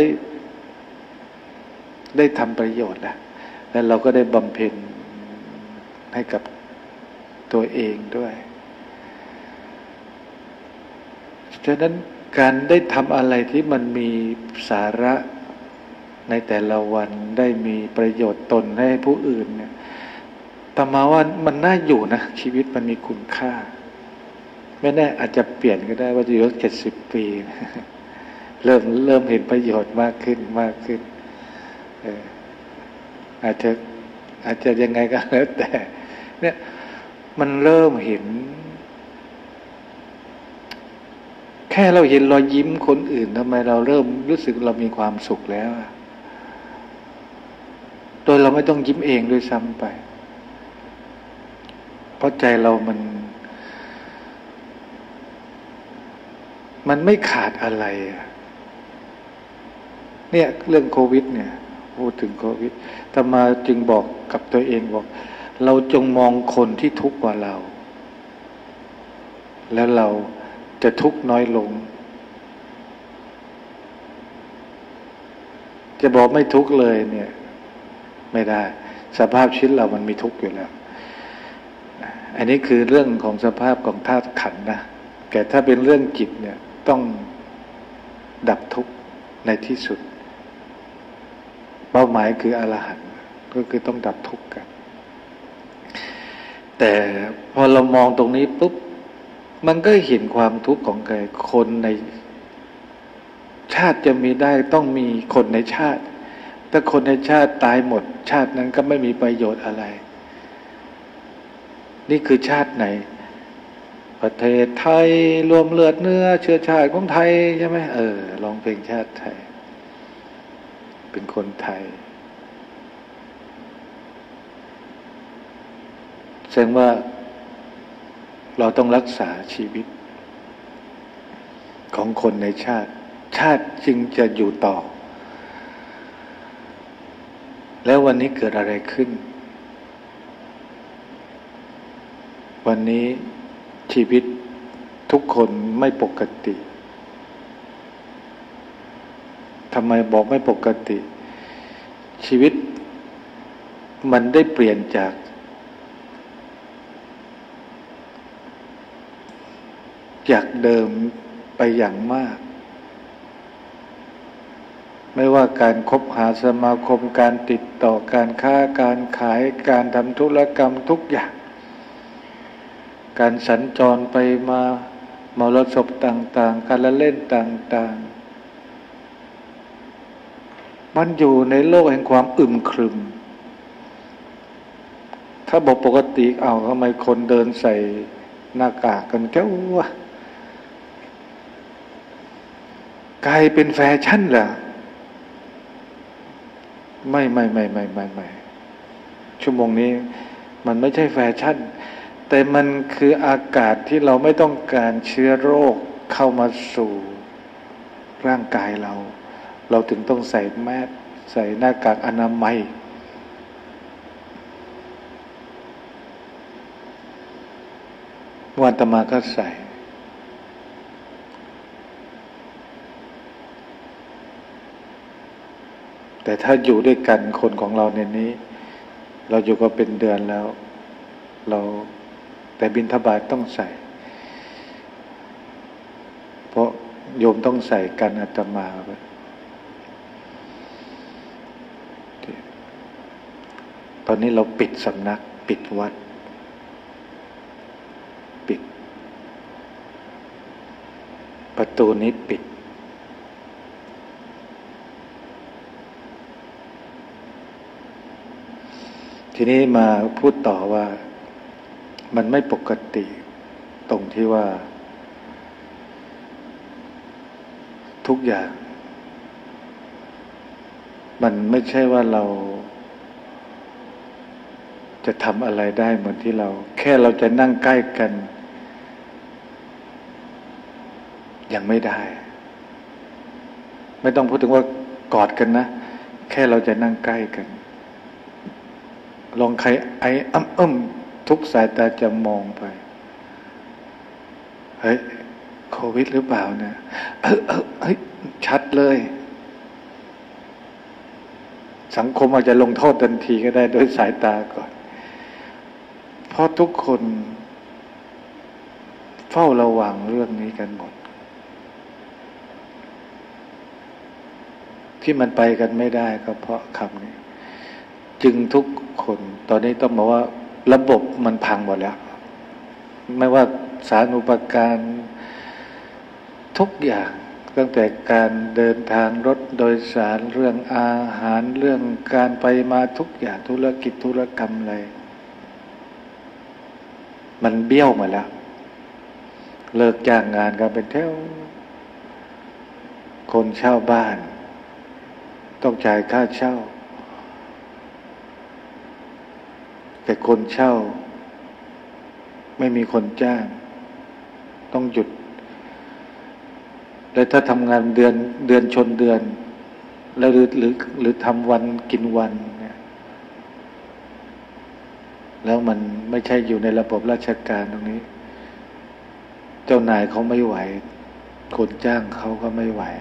ได้ทำประโยชน์แล้วเราก็ได้บำเพ็ญให้กับตัวเองด้วยฉะนั้นการได้ทำอะไรที่มันมีสาระในแต่ละวันได้มีประโยชน์ตนให้ผู้อื่นเนี่ยแต่มาว่ามันน่าอยู่นะชีวิตมันมีคุณค่าไม่แน่อาจจะเปลี่ยนก็ได้ว่าจะอยู่70 ปีเริ่มเห็นประโยชน์มากขึ้นอาจจะยังไงก็แล้วแต่เนี่ยมันเริ่มเห็นแค่เราเห็นรอยยิ้มคนอื่นทำไมเราเริ่มรู้สึกเรามีความสุขแล้วโดยเราไม่ต้องยิ้มเองด้วยซ้ำไปเพราะใจเรามันไม่ขาดอะไรเนี่ยเรื่องโควิดเนี่ยพูดถึงโควิดอาตมาจึงบอกกับตัวเองบอกเราจงมองคนที่ทุกข์กว่าเราแล้วเราจะทุกข์น้อยลงจะบอกไม่ทุกข์เลยเนี่ยไม่ได้สภาพชีวิตเรามันมีทุกข์อยู่แล้วอันนี้คือเรื่องของสภาพของธาตุขันธ์นะแต่ถ้าเป็นเรื่องจิตเนี่ยต้องดับทุกข์ในที่สุดเป้าหมายคืออรหันต์ก็คือต้องดับทุกข์กันแต่พอเรามองตรงนี้ปุ๊บมันก็เห็นความทุกข์ของคนในชาติจะมีได้ต้องมีคนในชาติถ้าคนในชาติตายหมดชาตินั้นก็ไม่มีประโยชน์อะไรนี่คือชาติไหนประเทศไทยรวมเลือดเนื้อเชื้อชาติของไทยใช่ไหมร้องเพลงชาติไทยเป็นคนไทยแสดงว่าเราต้องรักษาชีวิตของคนในชาติจึงจะอยู่ต่อแล้ววันนี้เกิดอะไรขึ้นวันนี้ชีวิตทุกคนไม่ปกติทำไมบอกไม่ปกติชีวิตมันได้เปลี่ยนจากเดิมไปอย่างมากไม่ว่าการคบหาสมาคมการติดต่อการค้าการขายการทำธุรกรรมทุกอย่างการสัญจรไปมามรสพต่างๆการละเล่นต่างๆมันอยู่ในโลกแห่งความอึมครึมถ้าบอกปกติทำไมคนเดินใส่หน้ากากกันแก้วกลายเป็นแฟชั่นเหรอไม่ชั่วโมงนี้มันไม่ใช่แฟชั่นแต่มันคืออากาศที่เราไม่ต้องการเชื้อโรคเข้ามาสู่ร่างกายเราถึงต้องใส่แมสใส่หน้ากากอนามัยวันตมาก็ใส่แต่ถ้าอยู่ด้วยกันคนของเราในนี้เราอยู่ก็เป็นเดือนแล้วแต่บิณฑบาตต้องใส่โยมต้องใส่กันอาตมาไปตอนนี้เราปิดสำนักปิดวัดปิดประตูนี้ปิดทีนี้มาพูดต่อว่ามันไม่ปกติตรงที่ว่าทุกอย่างมันไม่ใช่ว่าเราจะทำอะไรได้เหมือนที่เราแค่เราจะนั่งใกล้กันยังไม่ได้ไม่ต้องพูดถึงว่ากอดกันนะแค่เราจะนั่งใกล้กันลองใครไอ้ทุกสายตาจะมองไปเฮ้ยโควิดหรือเปล่าเนี่ยเฮ้ยชัดเลยสังคมอาจจะลงโทษทันทีก็ได้โดยสายตาก่อนเพราะทุกคนเฝ้าระวังเรื่องนี้กันหมดที่มันไปกันไม่ได้ก็เพราะคำนี้จึงทุกคนตอนนี้ต้องบอกว่าระบบมันพังหมดแล้วไม่ว่าสาธารณูปการทุกอย่างตั้งแต่การเดินทางรถโดยสารเรื่องอาหารเรื่องการไปมาทุกอย่างธุรกิจธุรกรรมอะไรมันเบี้ยวมาแล้วเลิกจ้างงานกันเป็นแถวคนเช่าบ้านต้องจ่ายค่าเช่าแต่คนเช่าไม่มีคนจ้างต้องหยุดแล้วถ้าทำงานเดือนชนเดือนแล้วหรือทำวันกินวันเนี่ยแล้วมันไม่ใช่อยู่ในระบบราชการตรงนี้เจ้านายเขาไม่ไหวคนจ้างเขาก็ไม่ไหว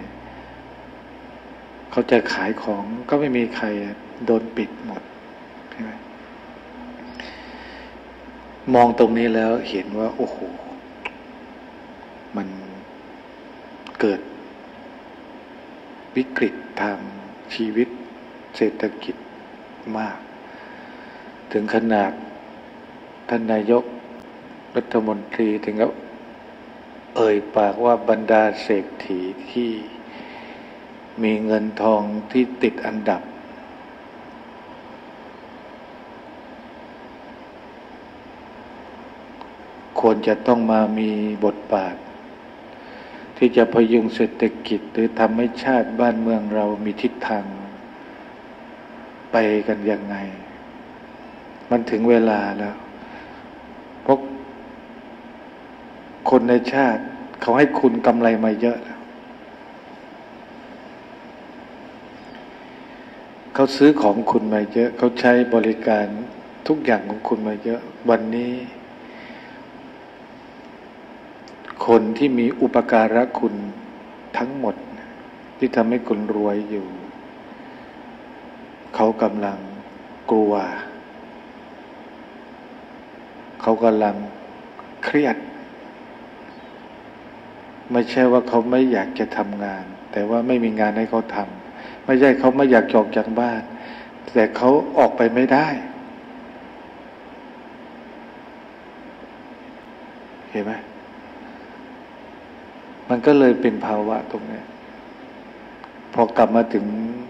เขาจะขายของก็ไม่มีใครโดนปิดหมดใช่ไหมมองตรงนี้แล้วเห็นว่าโอ้โหมันเกิดวิกฤตทางชีวิตเศรษฐกิจมากถึงขนาดท่านนายกรัฐมนตรีถึงกับเอ่ยปากว่าบรรดาเศรษฐีที่มีเงินทองที่ติดอันดับควรจะต้องมามีบทบาทที่จะพยุงเศรษฐกิจหรือทำให้ชาติบ้านเมืองเรามีทิศทางไปกันยังไงมันถึงเวลาแล้วเพราะคนในชาติเขาให้คุณกำไรมาเยอะแล้วเขาซื้อของคุณมาเยอะเขาใช้บริการทุกอย่างของคุณมาเยอะวันนี้คนที่มีอุปการะคุณทั้งหมดที่ทำให้คุณรวยอยู่เขากำลังกลัวเขากำลังเครียดไม่ใช่ว่าเขาไม่อยากจะทำงานแต่ว่าไม่มีงานให้เขาทำไม่ใช่เขาไม่อยากออกจากบ้านแต่เขาออกไปไม่ได้เห็นไหมมันก็เลยเป็นภาวะตรงนี้พอกลับมาถึง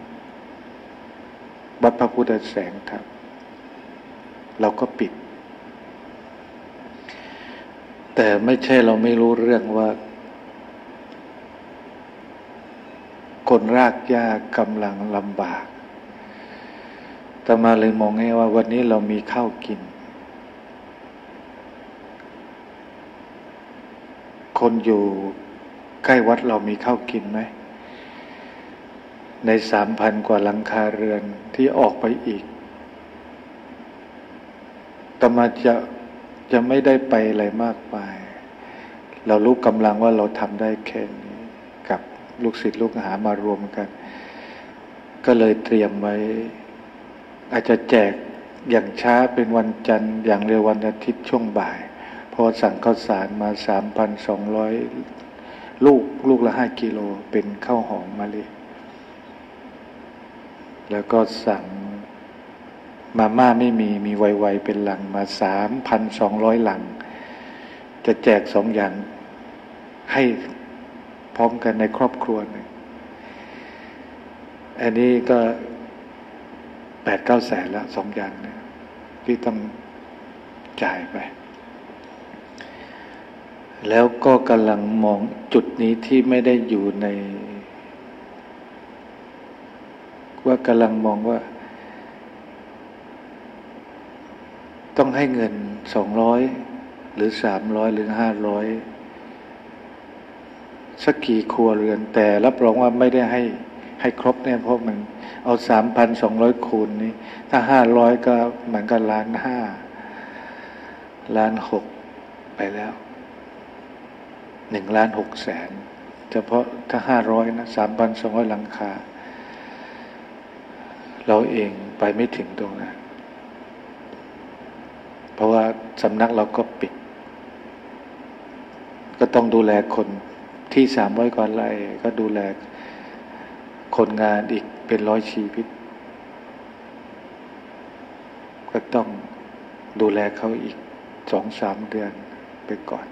วัดพระพุทธแสงธรรมเราก็ปิดแต่ไม่ใช่เราไม่รู้เรื่องว่าคนรากหญ้ากำลังลำบากแต่มาเลยมองให้ว่าวันนี้เรามีข้าวกินคนอยู่ใกล้วัดเรามีข้าวกินไหมใน 3,000 กว่าหลังคาเรือนที่ออกไปอีกแต่มาจะไม่ได้ไปอะไรมากมายเรารู้กำลังว่าเราทำได้แค่นี้กับลูกศิษย์ลูกหามารวมกันก็เลยเตรียมไว้อาจจะแจกอย่างช้าเป็นวันจันทร์อย่างเร็ววันอาทิตย์ช่วงบ่ายพอสั่งข้าวสารมา 3,200 ลูกละ5 กิโลเป็นข้าวหอมมะลิแล้วก็สั่งมาม่าไม่มีไวๆเป็นลังมา 3,200 ลังจะแจก2 อย่างให้พร้อมกันในครอบครัวหนึ่งอันนี้ก็8-9 แสนละ2 อย่างเนี่ยที่ต้องจ่ายไปแล้วก็กำลังมองจุดนี้ที่ไม่ได้อยู่ในว่ากำลังมองว่าต้องให้เงิน200หรือ300หรือ500สักกี่ครัวเรือนแต่รับรองว่าไม่ได้ให้ครบแน่เพราะมันเอา 3,200 คูณนี้ถ้า500ก็เหมือนกับ1.5 ล้าน1.6ไปแล้ว1,600,000เฉพาะถ้า500นะ 3,200 หลังคาเราเองไปไม่ถึงตรงนั้นเพราะว่าสำนักเราก็ปิดก็ต้องดูแลคนที่300 กว่าไร่ก็ดูแลคนงานอีกเป็น100 ชีวิตก็ต้องดูแลเขาอีก 2-3 เดือนไปก่อน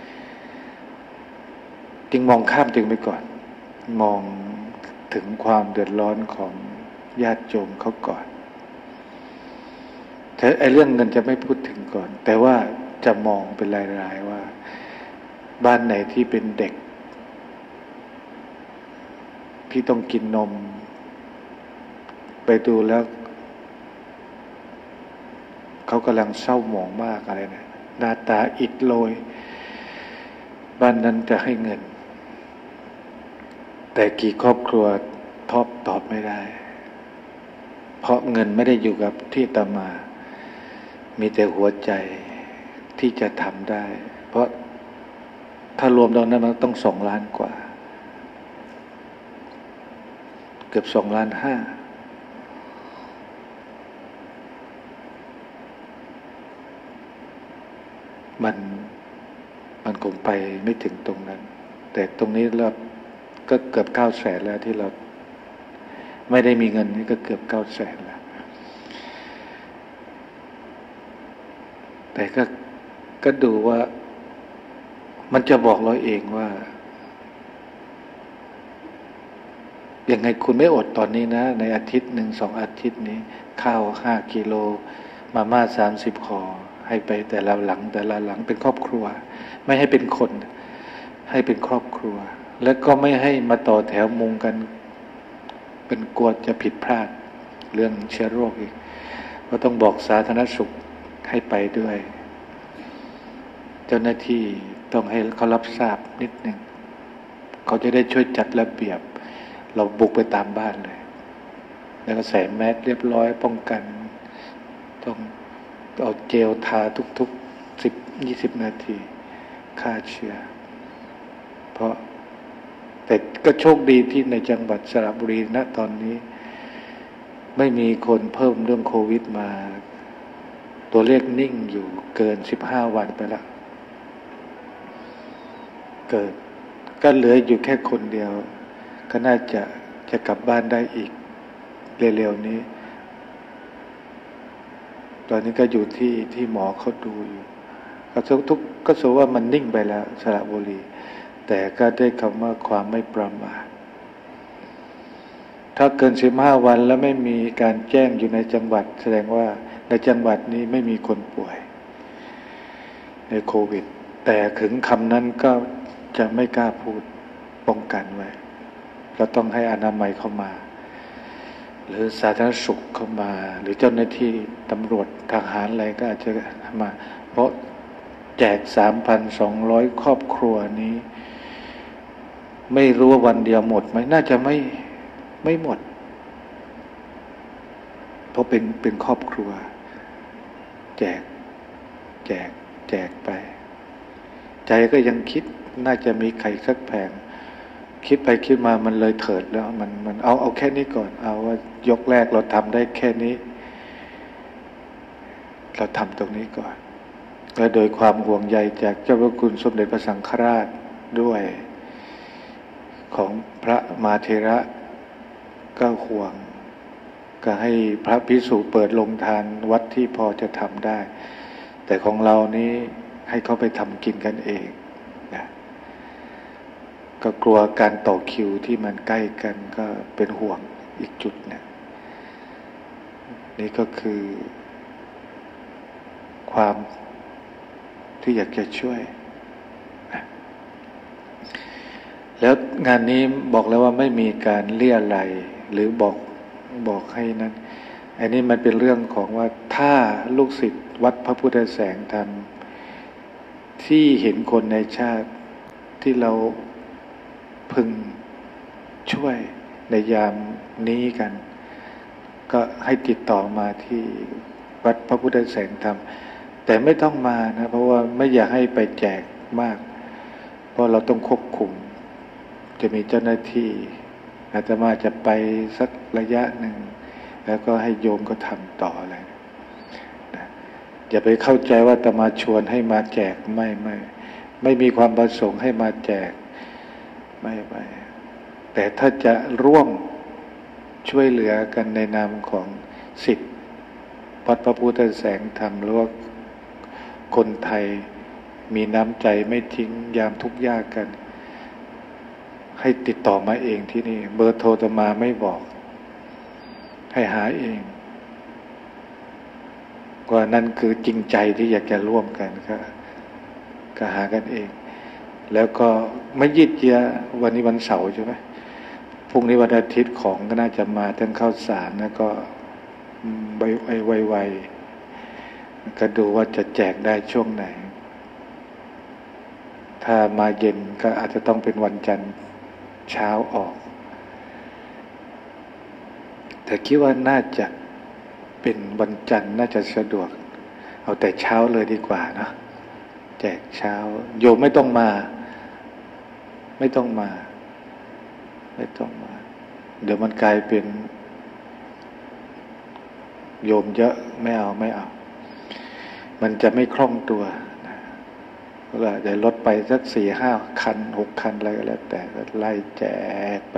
จึงมองข้ามจึงไปก่อนมองถึงความเดือดร้อนของญาติโยมเขาก่อนแต่เรื่องเงินจะไม่พูดถึงก่อนแต่ว่าจะมองเป็นรายๆว่าบ้านไหนที่เป็นเด็กที่ต้องกินนมไปดูแล้วเขากำลังเศร้าหมองมากอะไรนะหน้าตาอิดโรยบ้านนั้นจะให้เงินแต่กี่ครอบครัวตอบไม่ได้เพราะเงินไม่ได้อยู่กับที่อาตมามีแต่หัวใจที่จะทำได้เพราะถ้ารวมตรงนั้นมันต้อง2 ล้านกว่าเกือบ2.5 ล้านมันคงไปไม่ถึงตรงนั้นแต่ตรงนี้เราก็เกือบ9 แสนแล้วที่เราไม่ได้มีเงินนี่ก็เกือบ9 แสนแล้วแต่ก็ดูว่ามันจะบอกเราเองว่ายังไงคุณไม่อดตอนนี้นะในอาทิตย์1-2 อาทิตย์นี้ข้าว5 กิโลมาม่า30 ห่อให้ไปแต่ละหลังเป็นครอบครัวไม่ให้เป็นคนให้เป็นครอบครัวแล้วก็ไม่ให้มาต่อแถวมุงกันเป็นกลัวจะผิดพลาดเรื่องเชื้อโรคอีกก็ต้องบอกสาธารณสุขให้ไปด้วยเจ้าหน้าที่ต้องให้เขารับทราบนิดนึงเขาจะได้ช่วยจัดระเบียบเราบุกไปตามบ้านเลยแล้วก็ใส่แมสเรียบร้อยป้องกันต้องเอาเจลทาทุกๆ10-20 นาทีฆ่าเชื้อเพราะแต่ก็โชคดีที่ในจังหวัดสระบุรีณตอนนี้ไม่มีคนเพิ่มเรื่องโควิดมาตัวเลขนิ่งอยู่เกิน15 วันไปแล้วเกิดก็เหลืออยู่แค่คนเดียวก็น่าจะกลับบ้านได้อีกเร็วๆนี้ตอนนี้ก็อยู่ที่หมอเขาดูอยู่ก็สมว่ามันนิ่งไปแล้วสระบุรีแต่ก็ได้คำว่าความไม่ประมาทถ้าเกิน15 วันแล้วไม่มีการแจ้งอยู่ในจังหวัดแสดงว่าในจังหวัดนี้ไม่มีคนป่วยในโควิดแต่ถึงคำนั้นก็จะไม่กล้าพูดป้องกันไว้เราต้องให้อนามัยเข้ามาหรือสาธารณสุขเข้ามาหรือเจ้าหน้าที่ตำรวจทหารอะไรก็อาจจะมาเพราะแจก 3,200 ครอบครัวนี้ไม่รู้ว่าวันเดียวหมดไหมน่าจะไม่หมดเพราะเป็นครอบครัวแจกไปใจก็ยังคิดน่าจะมีไข่สักแผงคิดไปคิดมามันเลยเถิดแล้วมันเอาแค่นี้ก่อนเอาว่ายกแรกเราทำได้แค่นี้เราทำตรงนี้ก่อนและโดยความห่วงใยจากเจ้าพระคุณสมเด็จพระสังฆราชด้วยของพระมาเถระก็ห่วงก็ให้พระภิกษุเปิดโรงทานวัดที่พอจะทำได้แต่ของเรานี้ให้เขาไปทำกินกันเองนะก็กลัวการต่อคิวที่มันใกล้กันก็เป็นห่วงอีกจุดนะนี่ก็คือความที่อยากจะช่วยนะแล้วงานนี้บอกแล้วว่าไม่มีการเลี่ยไรหรือบอกให้นั้นอันนี้มันเป็นเรื่องของว่าถ้าลูกศิษย์วัดพระพุทธแสงธรรมที่เห็นคนในชาติที่เราพึงช่วยในยามนี้กันก็ให้ติดต่อมาที่วัดพระพุทธแสงธรรมแต่ไม่ต้องมานะเพราะว่าไม่อยากให้ไปแจกมากเพราะเราต้องควบคุมจะมีเจ้าหน้าที่อาตมาจะไปสักระยะหนึ่งแล้วก็ให้โยมก็ทำต่ออะไรนะอย่าไปเข้าใจว่าอาตมาชวนให้มาแจกไม่มีความประสงค์ให้มาแจกไม่แต่ถ้าจะร่วมช่วยเหลือกันในนามของศิษย์วัดพระพุทธแสงธรรมหรือว่าคนไทยมีน้ำใจไม่ทิ้งยามทุกข์ยากกันให้ติดต่อมาเองที่นี่เบอร์โทรอาตมาไม่บอกให้หาเองว่านั่นคือจริงใจที่อยากจะร่วมกันก็หากันเองแล้วก็ไม่ยืดเยื้อวันนี้วันเสาร์ใช่ไหมพรุ่งนี้วันอาทิตย์ของก็น่าจะมาทั้งข้าวสารแล้วก็ไวก็ดูว่าจะแจกได้ช่วงไหนถ้ามาเย็นก็อาจจะต้องเป็นวันจันทร์เช้าออกแต่คิดว่าน่าจะเป็นวันจันทร์น่าจะสะดวกเอาแต่เช้าเลยดีกว่านะแจกเช้าโยมไม่ต้องมาเดี๋ยวมันกลายเป็นโยมเยอะไม่เอามันจะไม่คล่องตัวนะว่าเดี๋ยวลดไปสัก 4-5 คัน 6 คันอะไรก็แล้วแต่ก็ไล่แจกไป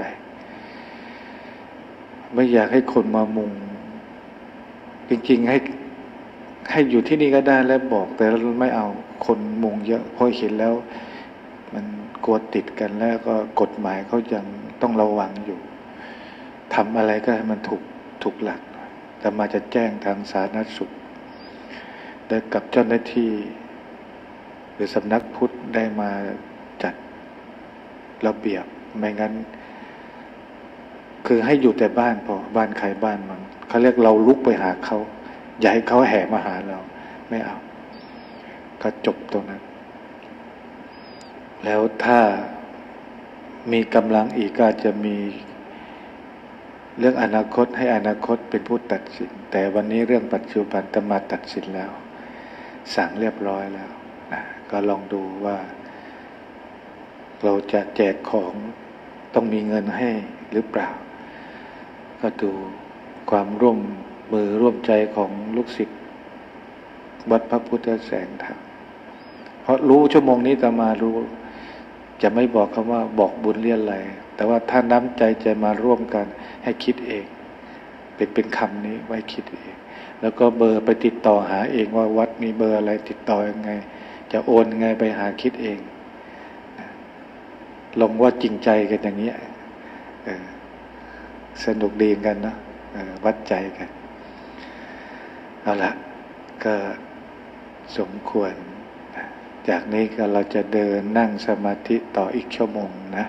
ไม่อยากให้คนมามุงจริงๆให้อยู่ที่นี่ก็ได้แล้วบอกแต่ไม่เอาคนมุงเยอะเพราะเห็นแล้วมันกลัวติดกันแล้วก็กฎหมายเขายังต้องระวังอยู่ทำอะไรก็ให้มันถูกหลักแต่มาจะแจ้งทางสาธารณสุขได้กับเจ้าหน้าที่หรือสำนักพุทธได้มาจัดระเบียบไม่งั้นคือให้อยู่แต่บ้านพอบ้านใครบ้านมันเขาเรียกเราลุกไปหาเขาอย่าให้เขาแห่มาหาเราไม่เอาก็จบตรงนั้นแล้วถ้ามีกำลังอีกก็จะมีเรื่องอนาคตให้อนาคตเป็นผู้ตัดสินแต่วันนี้เรื่องปัจจุบันจะมาตัดสินแล้วสั่งเรียบร้อยแล้วนะก็ลองดูว่าเราจะแจกของต้องมีเงินให้หรือเปล่าก็ดูความร่วมมือร่วมใจของลูกศิษย์วัดพระพุทธแสงธรรมเพราะรู้ชั่วโมงนี้จะมารู้จะไม่บอกคำว่าบอกบุญเรียนอะไรแต่ว่าถ้าน้ำใจจะมาร่วมกันให้คิดเองเป็นคำนี้ไว้คิดเองแล้วก็เบอร์ไปติดต่อหาเองว่าวัดมีเบอร์อะไรติดต่อยังไงจะโอนไงไปหาคิดเองลงว่าจริงใจกันอย่างนี้สนุกดีกันนะวัดใจกันเอาละก็สมควรจากนี้ก็เราจะเดินนั่งสมาธิต่ออีกชั่วโมงนะ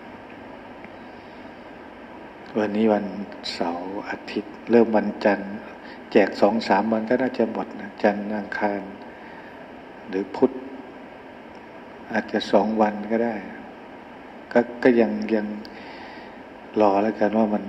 วันนี้วันเสาร์อาทิตย์เริ่มวันจันทร์แจก 2-3 วันก็น่าจะหมดนะจันทร์อังคารหรือพุธอาจจะ2 วันก็ได้ก็ยังรอแล้วกันว่ามัน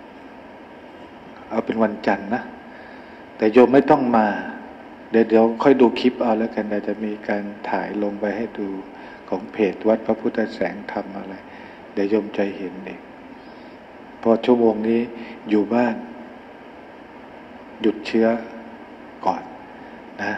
เอาเป็นวันจันทร์นะแต่โยมไม่ต้องมาเดี๋ยวค่อยดูคลิปเอาแล้วกันเดี๋ยวจะมีการถ่ายลงไปให้ดูของเพจวัดพระพุทธแสงธรรมอะไรเดี๋ยวโยมใจเห็นเองพอชั่วโมงนี้อยู่บ้านหยุดเชื้อก่อนนะ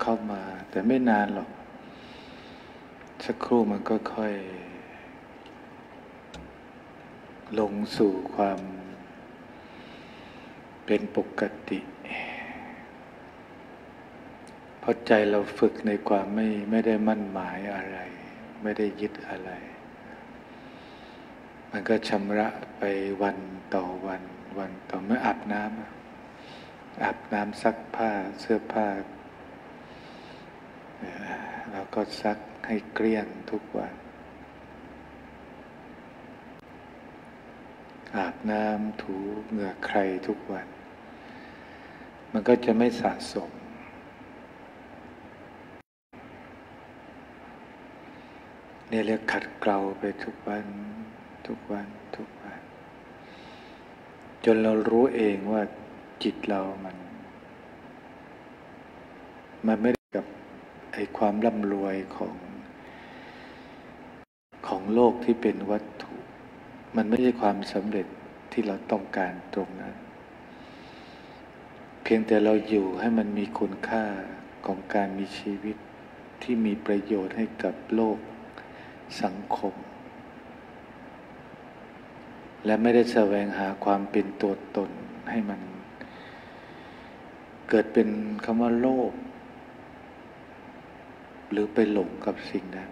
เข้ามา แต่ไม่นานหรอกสักครู่มันก็ค่อยลงสู่ความเป็นปกติเพราะใจเราฝึกในความไม่ได้มั่นหมายอะไรไม่ได้ยึดอะไรมันก็ชำระไปวันต่อวันวันต่อเมื่ออาบน้ำซักผ้าเสื้อผ้าเราก็ซักให้เกลี้ยงทุกวันอาบน้ำถูเหงื่อใครทุกวันมันก็จะไม่สะสมเนี่ยเรียกขัดเกลาไปทุกวันจนเรารู้เองว่าจิตเรามันไม่ได้กับไอ้ความร่ำรวยของโลกที่เป็นวัตถุมันไม่ใช่ความสำเร็จที่เราต้องการตรงนั้นเพียงแต่เราอยู่ให้มันมีคุณค่าของการมีชีวิตที่มีประโยชน์ให้กับโลกสังคมและไม่ได้แสวงหาความเป็นตัวตนให้มันเกิดเป็นคำว่าโลภหรือไปหลงกับสิ่งนั้น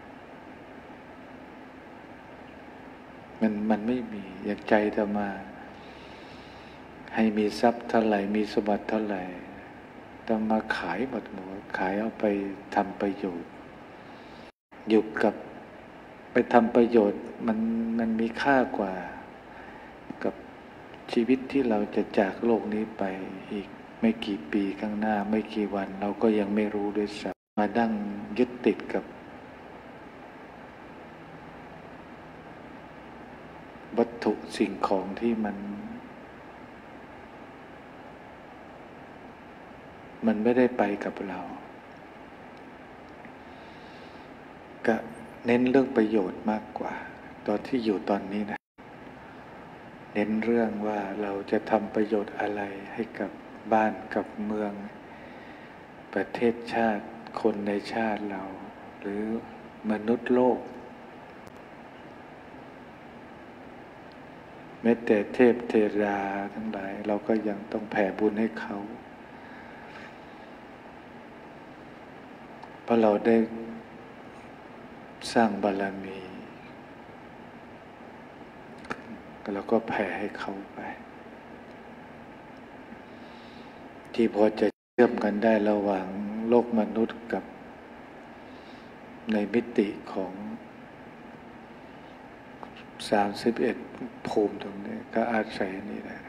มันไม่มีอยากใจจะมาให้มีทรัพย์เท่าไหร่มีสมบัติเท่าไหร่จะมาขายหมดขายเอาไปทำประโยชน์อยู่กับไปทำประโยชน์มันมีค่ากว่ากับชีวิตที่เราจะจากโลกนี้ไปอีกไม่กี่ปีข้างหน้าไม่กี่วันเราก็ยังไม่รู้ด้วยซ้ำมาดั้งยึดติดกับวัตถุสิ่งของที่มันไม่ได้ไปกับเราก็เน้นเรื่องประโยชน์มากกว่าตอนที่อยู่ตอนนี้นะเน้นเรื่องว่าเราจะทำประโยชน์อะไรให้กับบ้านกับเมืองประเทศชาติคนในชาติเราหรือมนุษย์โลกแม้แต่เทพเทราทั้งหลายเราก็ยังต้องแผ่บุญให้เขาเพราะเราได้สร้างบารมีเราก็แผ่ให้เขาไปที่พอจะเชื่อมกันได้ระหว่างโลกมนุษย์กับในมิติของ31ภูมิตรงนี้ก็อาศัยนี่แหละ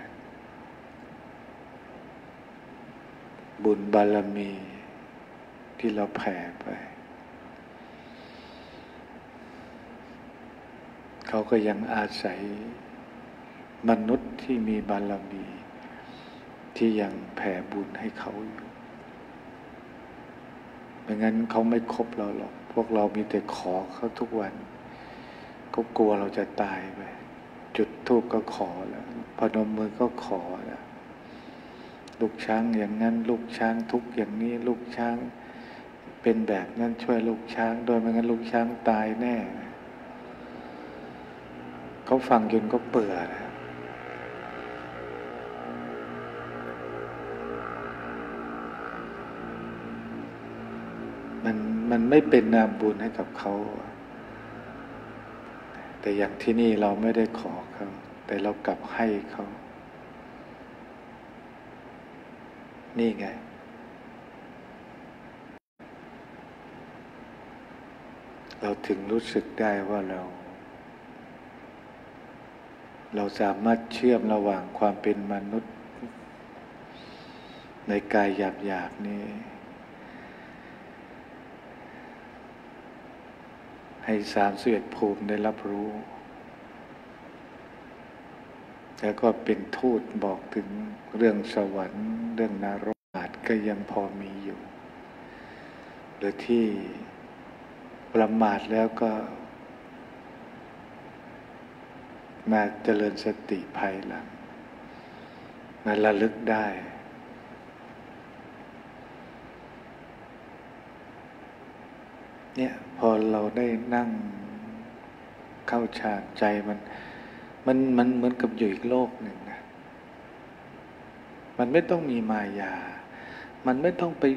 บุญบารมีที่เราแผ่ไปเขาก็ยังอาศัยมนุษย์ที่มีบารมีที่ยังแผ่บุญให้เขาอยู่ไม่งั้นเขาไม่คบเราหรอกพวกเรามีแต่ขอเขาทุกวันเขากลัวเราจะตายไปจุดธูปก็ขอแล้วพนมมือก็ขอแล้วลูกช้างอย่างนั้นลูกช้างทุกอย่างนี้ลูกช้างเป็นแบบนั้นช่วยลูกช้างโดยไม่งั้นลูกช้างตายแน่เขาฟังจนก็เบื่อแล้วมันไม่เป็นนามบุญให้กับเขาแต่อย่างที่นี่เราไม่ได้ขอเขาแต่เรากลับให้เขานี่ไงเราถึงรู้สึกได้ว่าเราสามารถเชื่อมระหว่างความเป็นมนุษย์ในกายหยาบๆนี้ให้31ภูมิได้รับรู้แล้วก็เป็นทูตบอกถึงเรื่องสวรรค์เรื่องนรกอาจก็ยังพอมีอยู่หรือที่ประมาทแล้วก็มาเจริญสติภายหลังมาระลึกได้เนี่ยพอเราได้นั่งเข้าฌานใจมันเหมือนกับอยู่อีกโลกหนึ่งนะมันไม่ต้องมีมายามันไม่ต้องไป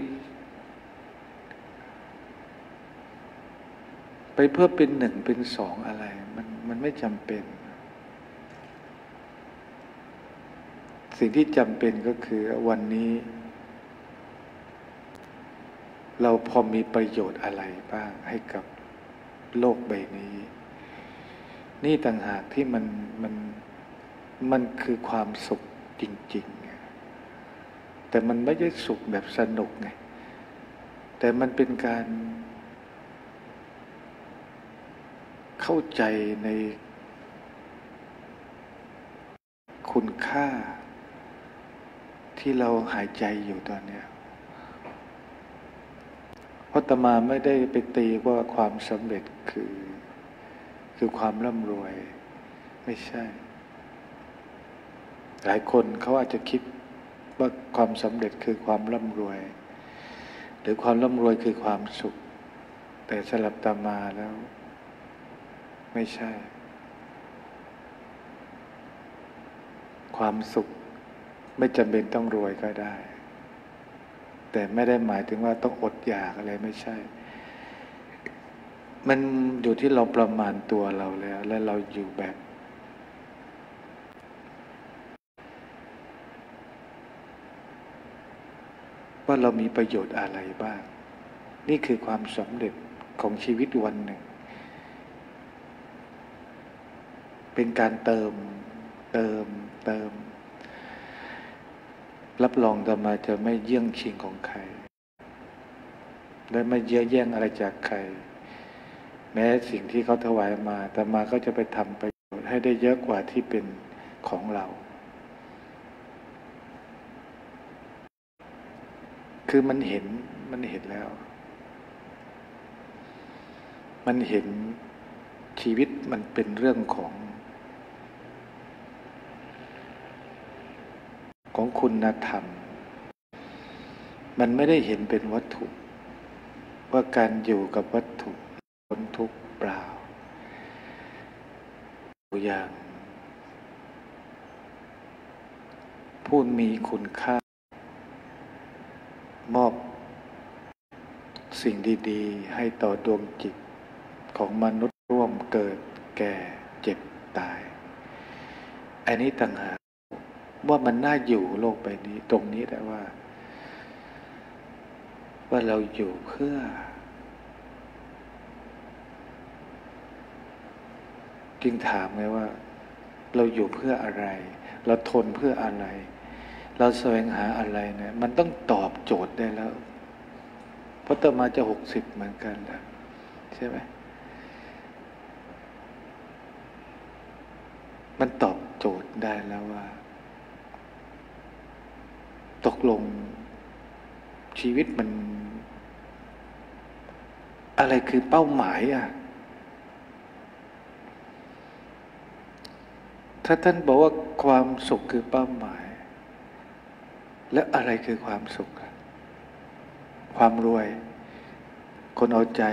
เพื่อเป็นหนึ่งเป็นสองอะไรมันไม่จำเป็นสิ่งที่จำเป็นก็คือวันนี้เราพอมีประโยชน์อะไรบ้างให้กับโลกใบนี้นี่ต่างหากที่มันคือความสุขจริงๆแต่มันไม่ใช่สุขแบบสนุกไงแต่มันเป็นการเข้าใจในคุณค่าที่เราหายใจอยู่ตอนนี้เพราะอาตมาไม่ได้ไปตีว่าความสำเร็จคือความร่ำรวยไม่ใช่หลายคนเขาอาจจะคิดว่าความสำเร็จคือความร่ำรวยหรือความร่ำรวยคือความสุขแต่สำหรับอาตมาแล้วไม่ใช่ความสุขไม่จำเป็นต้องรวยก็ได้แต่ไม่ได้หมายถึงว่าต้องอดอยากอะไรไม่ใช่มันอยู่ที่เราประมาณตัวเราแล้วและเราอยู่แบบว่าเรามีประโยชน์อะไรบ้างนี่คือความสำเร็จของชีวิตวันหนึ่งเป็นการเติมรับรองอาตมาจะไม่เยี่ยงชิงของใครและไม่เยื้อแย่งอะไรจากใครแม้สิ่งที่เขาถวายมาอาตมาก็จะไปทำประโยชน์ให้ได้เยอะกว่าที่เป็นของเราคือมันเห็นแล้วมันเห็นชีวิตมันเป็นเรื่องของคุณธรรมมันไม่ได้เห็นเป็นวัตถุว่าการอยู่กับวัตถุพ้นทุกข์เปล่าอย่างผู้มีคุณค่ามอบสิ่งดีๆให้ต่อดวงจิตของมนุษย์ร่วมเกิดแก่เจ็บตายอันนี้ต่างหากว่ามันน่าอยู่โลกใบนี้ตรงนี้แหละว่าเราอยู่เพื่อจึงถามไงว่าเราอยู่เพื่ออะไรเราทนเพื่ออะไรเราแสวงหาอะไรเนี่ยมันต้องตอบโจทย์ได้แล้วเพราะต่อมาจะ60เหมือนกันแล้วใช่ไหมมันตอบโจทย์ได้แล้วว่าตกลงชีวิตมันอะไรคือเป้าหมายอ่ะถ้าท่านบอกว่าความสุขคือเป้าหมายแล้วอะไรคือความสุขความรวยคนเอาใจ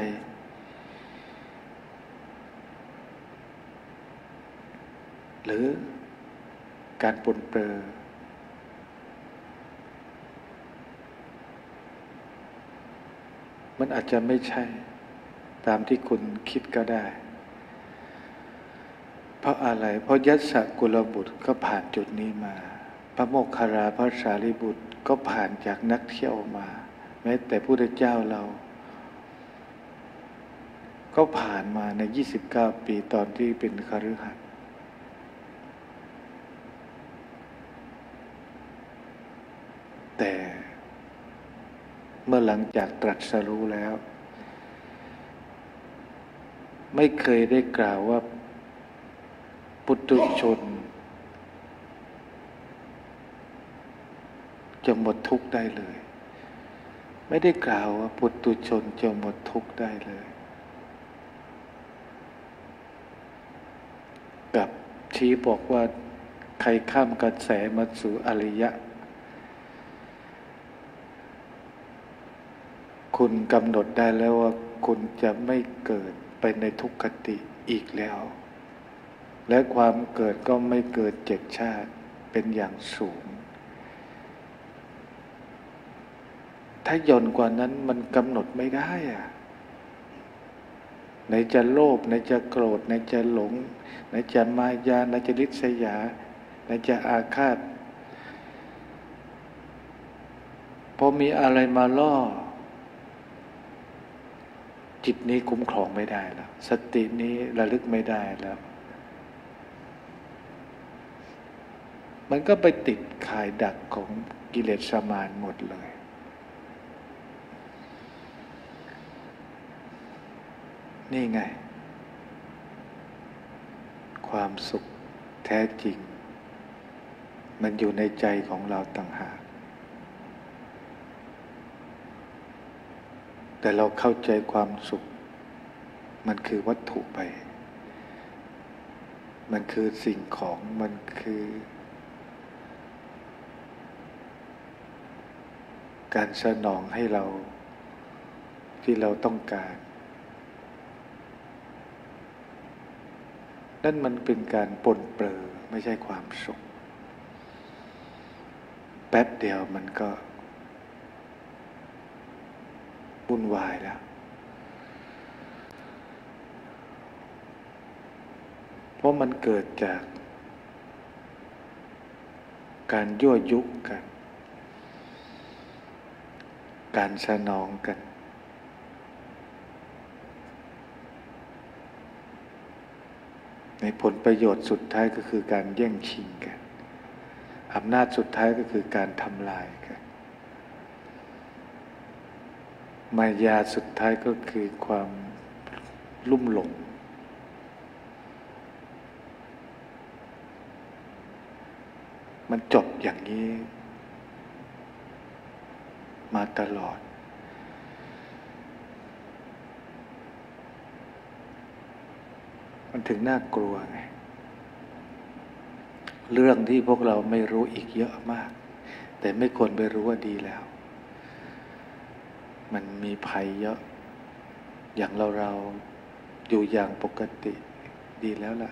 หรือการปนเปื้อมันอาจจะไม่ใช่ตามที่คุณคิดก็ได้เพราะอะไรเพราะยัสสกุลบุตรก็ผ่านจุดนี้มาพระโมคคัลลาพระสารีบุตรก็ผ่านจากนักเที่ยวมาแม้แต่พระพุทธเจ้าเราก็ผ่านมาใน29ปีตอนที่เป็นคฤหัสถ์แต่เมื่อหลังจากตรัสรู้แล้วไม่เคยได้กล่าวว่าปุถุชนจะหมดทุกข์ได้เลยไม่ได้กล่าวว่าปุถุชนจะหมดทุกข์ได้เลยกับชี้บอกว่าใครข้ามกระแสมาสู่อริยะคุณกำหนดได้แล้วว่าคุณจะไม่เกิดไปในทุกขติอีกแล้ว และความเกิดก็ไม่เกิด7 ชาติเป็นอย่างสูง ถ้าหย่อนกว่านั้นมันกำหนดไม่ได้อะไหนจะโลภไหนจะโกรธไหนจะหลงไหนจะมายาไหนจะริษยาไหนจะอาฆาตพอมีอะไรมาล่อจิตนี้คุ้มครองไม่ได้แล้วสตินี้ระลึกไม่ได้แล้วมันก็ไปติดข่ายดักของกิเลสมารหมดเลยนี่ไงความสุขแท้จริงมันอยู่ในใจของเราต่างหากแต่เราเข้าใจความสุขมันคือวัตถุไปมันคือสิ่งของมันคือการสนองให้เราที่เราต้องการนั่นมันเป็นการปนเปื้อไม่ใช่ความสุขแป๊บเดียวมันก็วุ่นวายแล้วเพราะมันเกิดจากการยั่วยุกันการสนองกันในผลประโยชน์สุดท้ายก็คือการแย่งชิงกันอำนาจสุดท้ายก็คือการทำลายกันมายาสุดท้ายก็คือความลุ่มหลงมันจบอย่างนี้มาตลอดมันถึงน่ากลัวไงเรื่องที่พวกเราไม่รู้อีกเยอะมากแต่ไม่ควรไปรู้ว่าดีแล้วมันมีภัยเยอะอย่างเราอยู่อย่างปกติดีแล้วล่ะ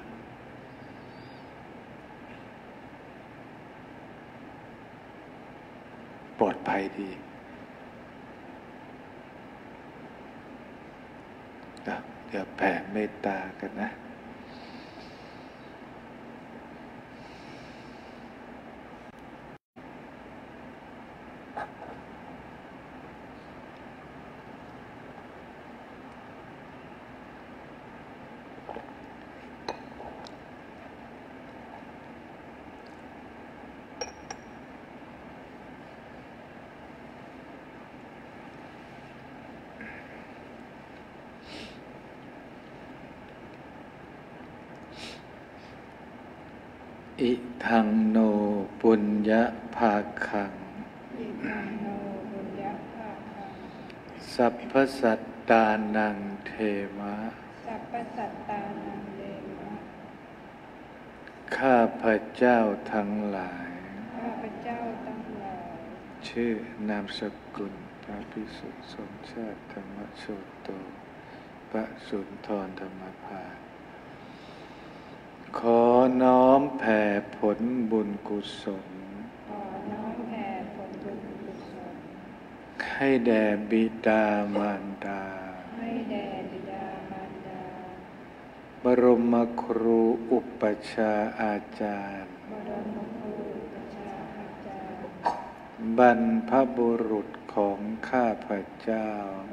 ปลอดภัยดีเดี๋ยวแผ่เมตตากันนะอิทังโนปุญญภาคังสัพพสัตตานังเทมะข้าพเจ้าทั้งหลายชื่อนามสกุลพระภิกษุสงฆ์ชาติธรรมโสโตพระสุนทรธรรมภาสขอน้อมแผ่ผลบุญกุศลให้แด่บิดามารดาบรมครูอุปัชฌาย์อาจารย์บรรพบุรุษของข้าพเจ้า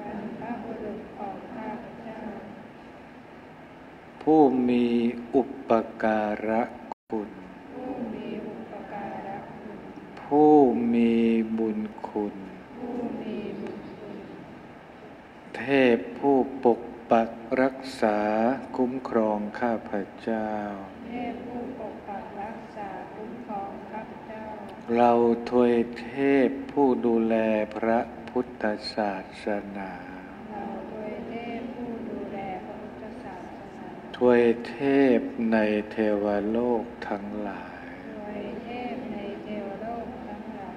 ผู้มีอุปการะคุณผู้มีบุญคุณเทพผู้ปกปักรักษาคุ้มครองข้าพเจ้าเราทวยเทพผู้ดูแลพระพุทธศาสนาทวยเทพในเทวโลกทั้งหลาย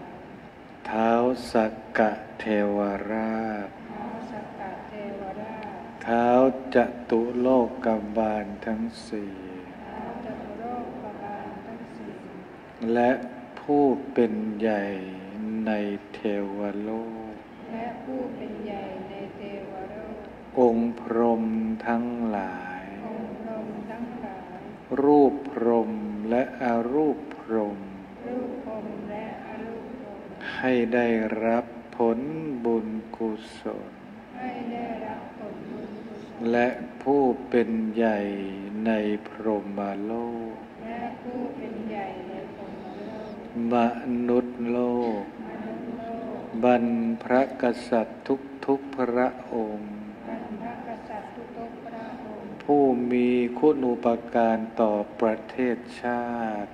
ท้าวสักกะเทวราชท้าวจตุโลกบาลทั้งสี่และผู้เป็นใหญ่ในเทวโลกองค์พรหมทั้งหลายรูปพรหมและอรูปพรหมให้ได้รับผลบุญกุศลและผู้เป็นใหญ่ในพรหมโลกมนุษย์โลกบรรพกษัตริย์ทุกพระองค์ผู้มีคุณูปการต่อประเทศชาติ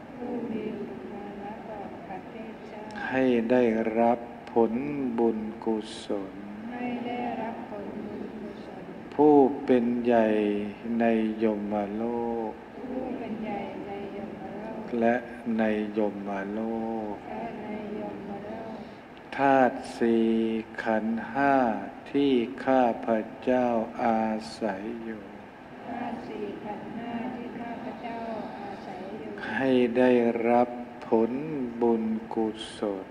ให้ได้รับผลบุญกุศลผู้เป็นใหญ่ในยมโลกและในยมโลกธาตุสี่ขันธ์ห้าที่ข้าพเจ้าอาศัยอยู่ให้ได้รับผลบุญกุศล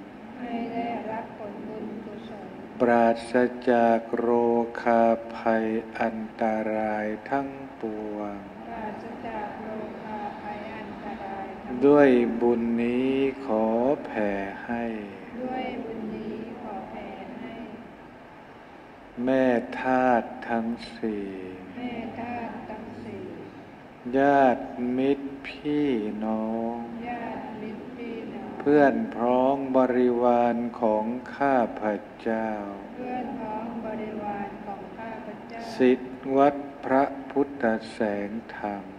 ปราศจากโรคาภัยอันตรายทั้งปวงด้วยบุญนี้ขอแผ่ให้แม่ธาตุทั้งสี่ญาติมิตรพี่น้องเพื่อนพ้องบริวารของข้าพเจ้าศิษย์วัดพระพุทธแสงธรรม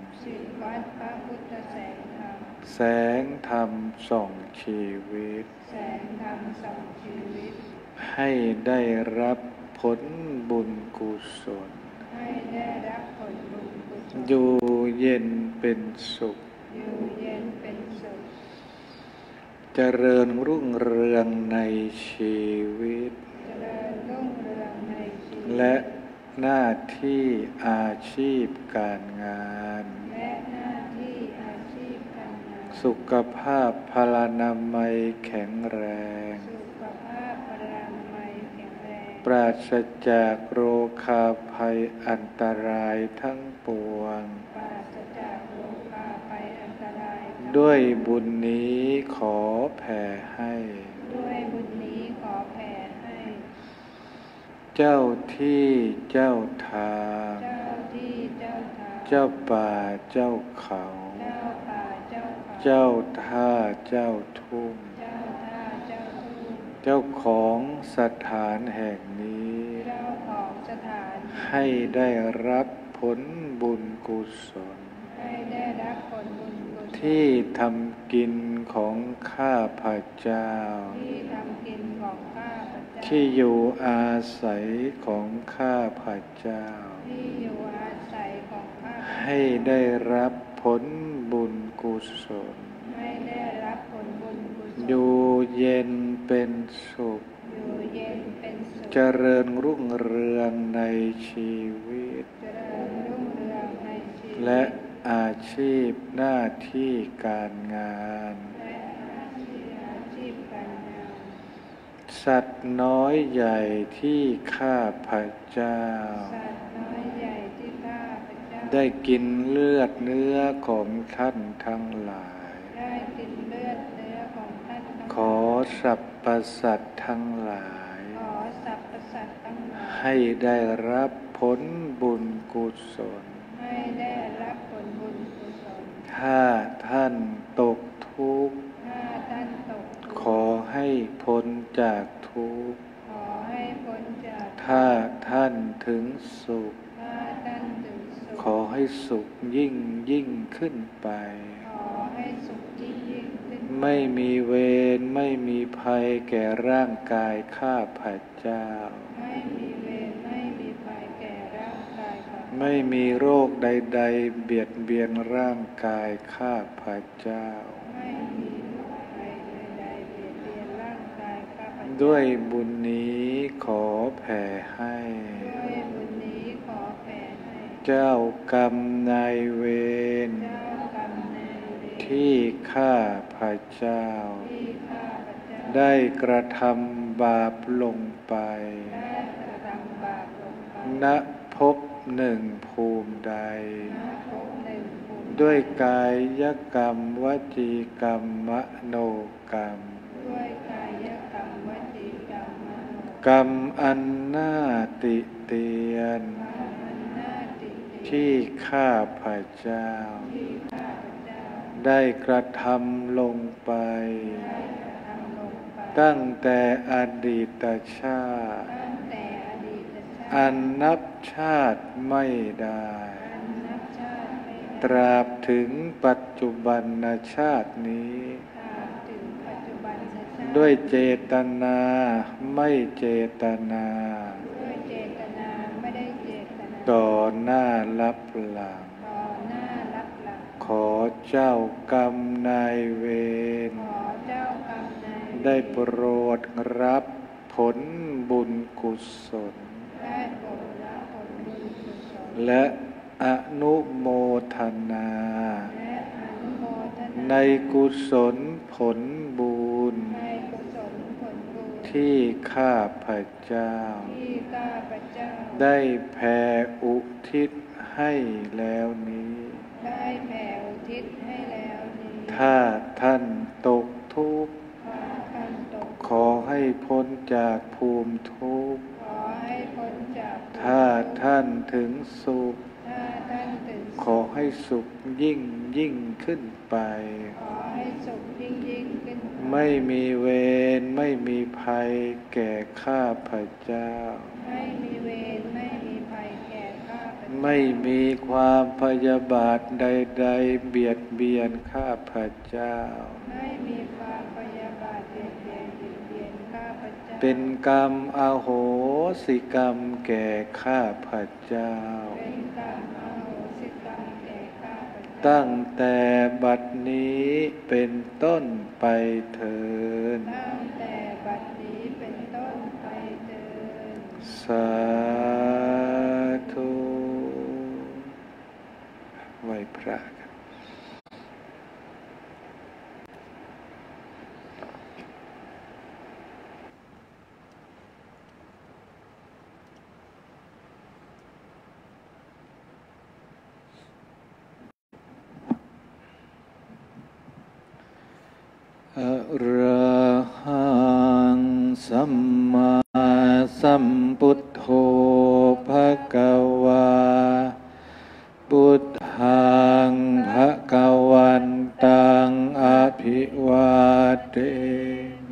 แสงธรรมส่องชีวิตให้ได้รับผลบุญกุศลอยู่เย็นเป็นสุขเจริญรุ่งเรืองในชีวิตและหน้าที่อาชีพการงานสุขภาพพลานามัยแข็งแรงปราศจากโรคาภัยอันตรายทั้งปวงด้วยบุญนี้ขอแผ่ให้เจ้าที่เจ้าทางเจ้าป่าเจ้าเขาเจ้าท่าเจ้าทุ่งเจ้าของสถานแห่งนี้ให้ได้รับผลบุญกุศลที่ทำกินของข้าพเจ้าที่อยู่อาศัยของข้าพเจ้าให้ได้รับผลบุญกุศลอยู่เย็นเป็นสุขเจริญรุ่งเรืองในชีวิตและอาชีพหน้าที่การงานสัตว์น้อยใหญ่ที่ข้าพเจ้าได้กินเลือดเนื้อของท่านทั้งหลายขอสรรพสัตว์ทั้งหลายให้ได้รับผลบุญกุศลถ้าท่านตกทุกข์ขอให้พ้นจากทุกข์ถ้าท่านถึงสุขขอให้สุขยิ่งขึ้นไปไม่มีเวรไม่มีภัยแก่ร่างกายข้าพเจ้าไม่มีโรคใดๆเบียดเบียนร่างกายข้าพเจ้าด้วยบุญนี้ขอแผ่ให้เจ้ากรรมนายเวรที่ข้าพระเจ้าได้กระทำบาปลงไปณภพหนึ่งภูมิใดด้วยกายกรรมวจีกรรมมโนกรรมกรรมอันน่าติเตียนที่ข้าพระเจ้าได้กระทำลงไปตั้งแต่อดีตชาติอันนับชาติไม่ได้ตราบถึงปัจจุบันชาตินี้ด้วยเจตนาไม่เจตนาต่อหน้ารับหลังขอเจ้ากรรมนายเวรได้โปรดรับผลบุญกุศลและอนุโมทนาในกุศลผลบุญที่ข้าพระเจ้าได้แผ่อุทิศให้แล้วนี้ถ้าท่านตกทุกข์ขอให้พ้นจากภูมิทุกข์ถ้าท่านถึงสุขขอให้สุขยิ่งยิ่งขึ้นไปไม่มีเวรไม่มีภัยแก่ข้าพระเจ้าไม่มีความพยาบาทใดๆเบียดเบียนข้าพระเจ้าเป็นกรรมอโหสิกรรมแก่ข้าพระเจ้าตั้งแต่บัดนี้เป็นต้นไปเถิดสาธุไหว้พระกันอะระหังสัมมาสัมพุทโธภคะวาพุทธังภคะวันตังอภิวาเท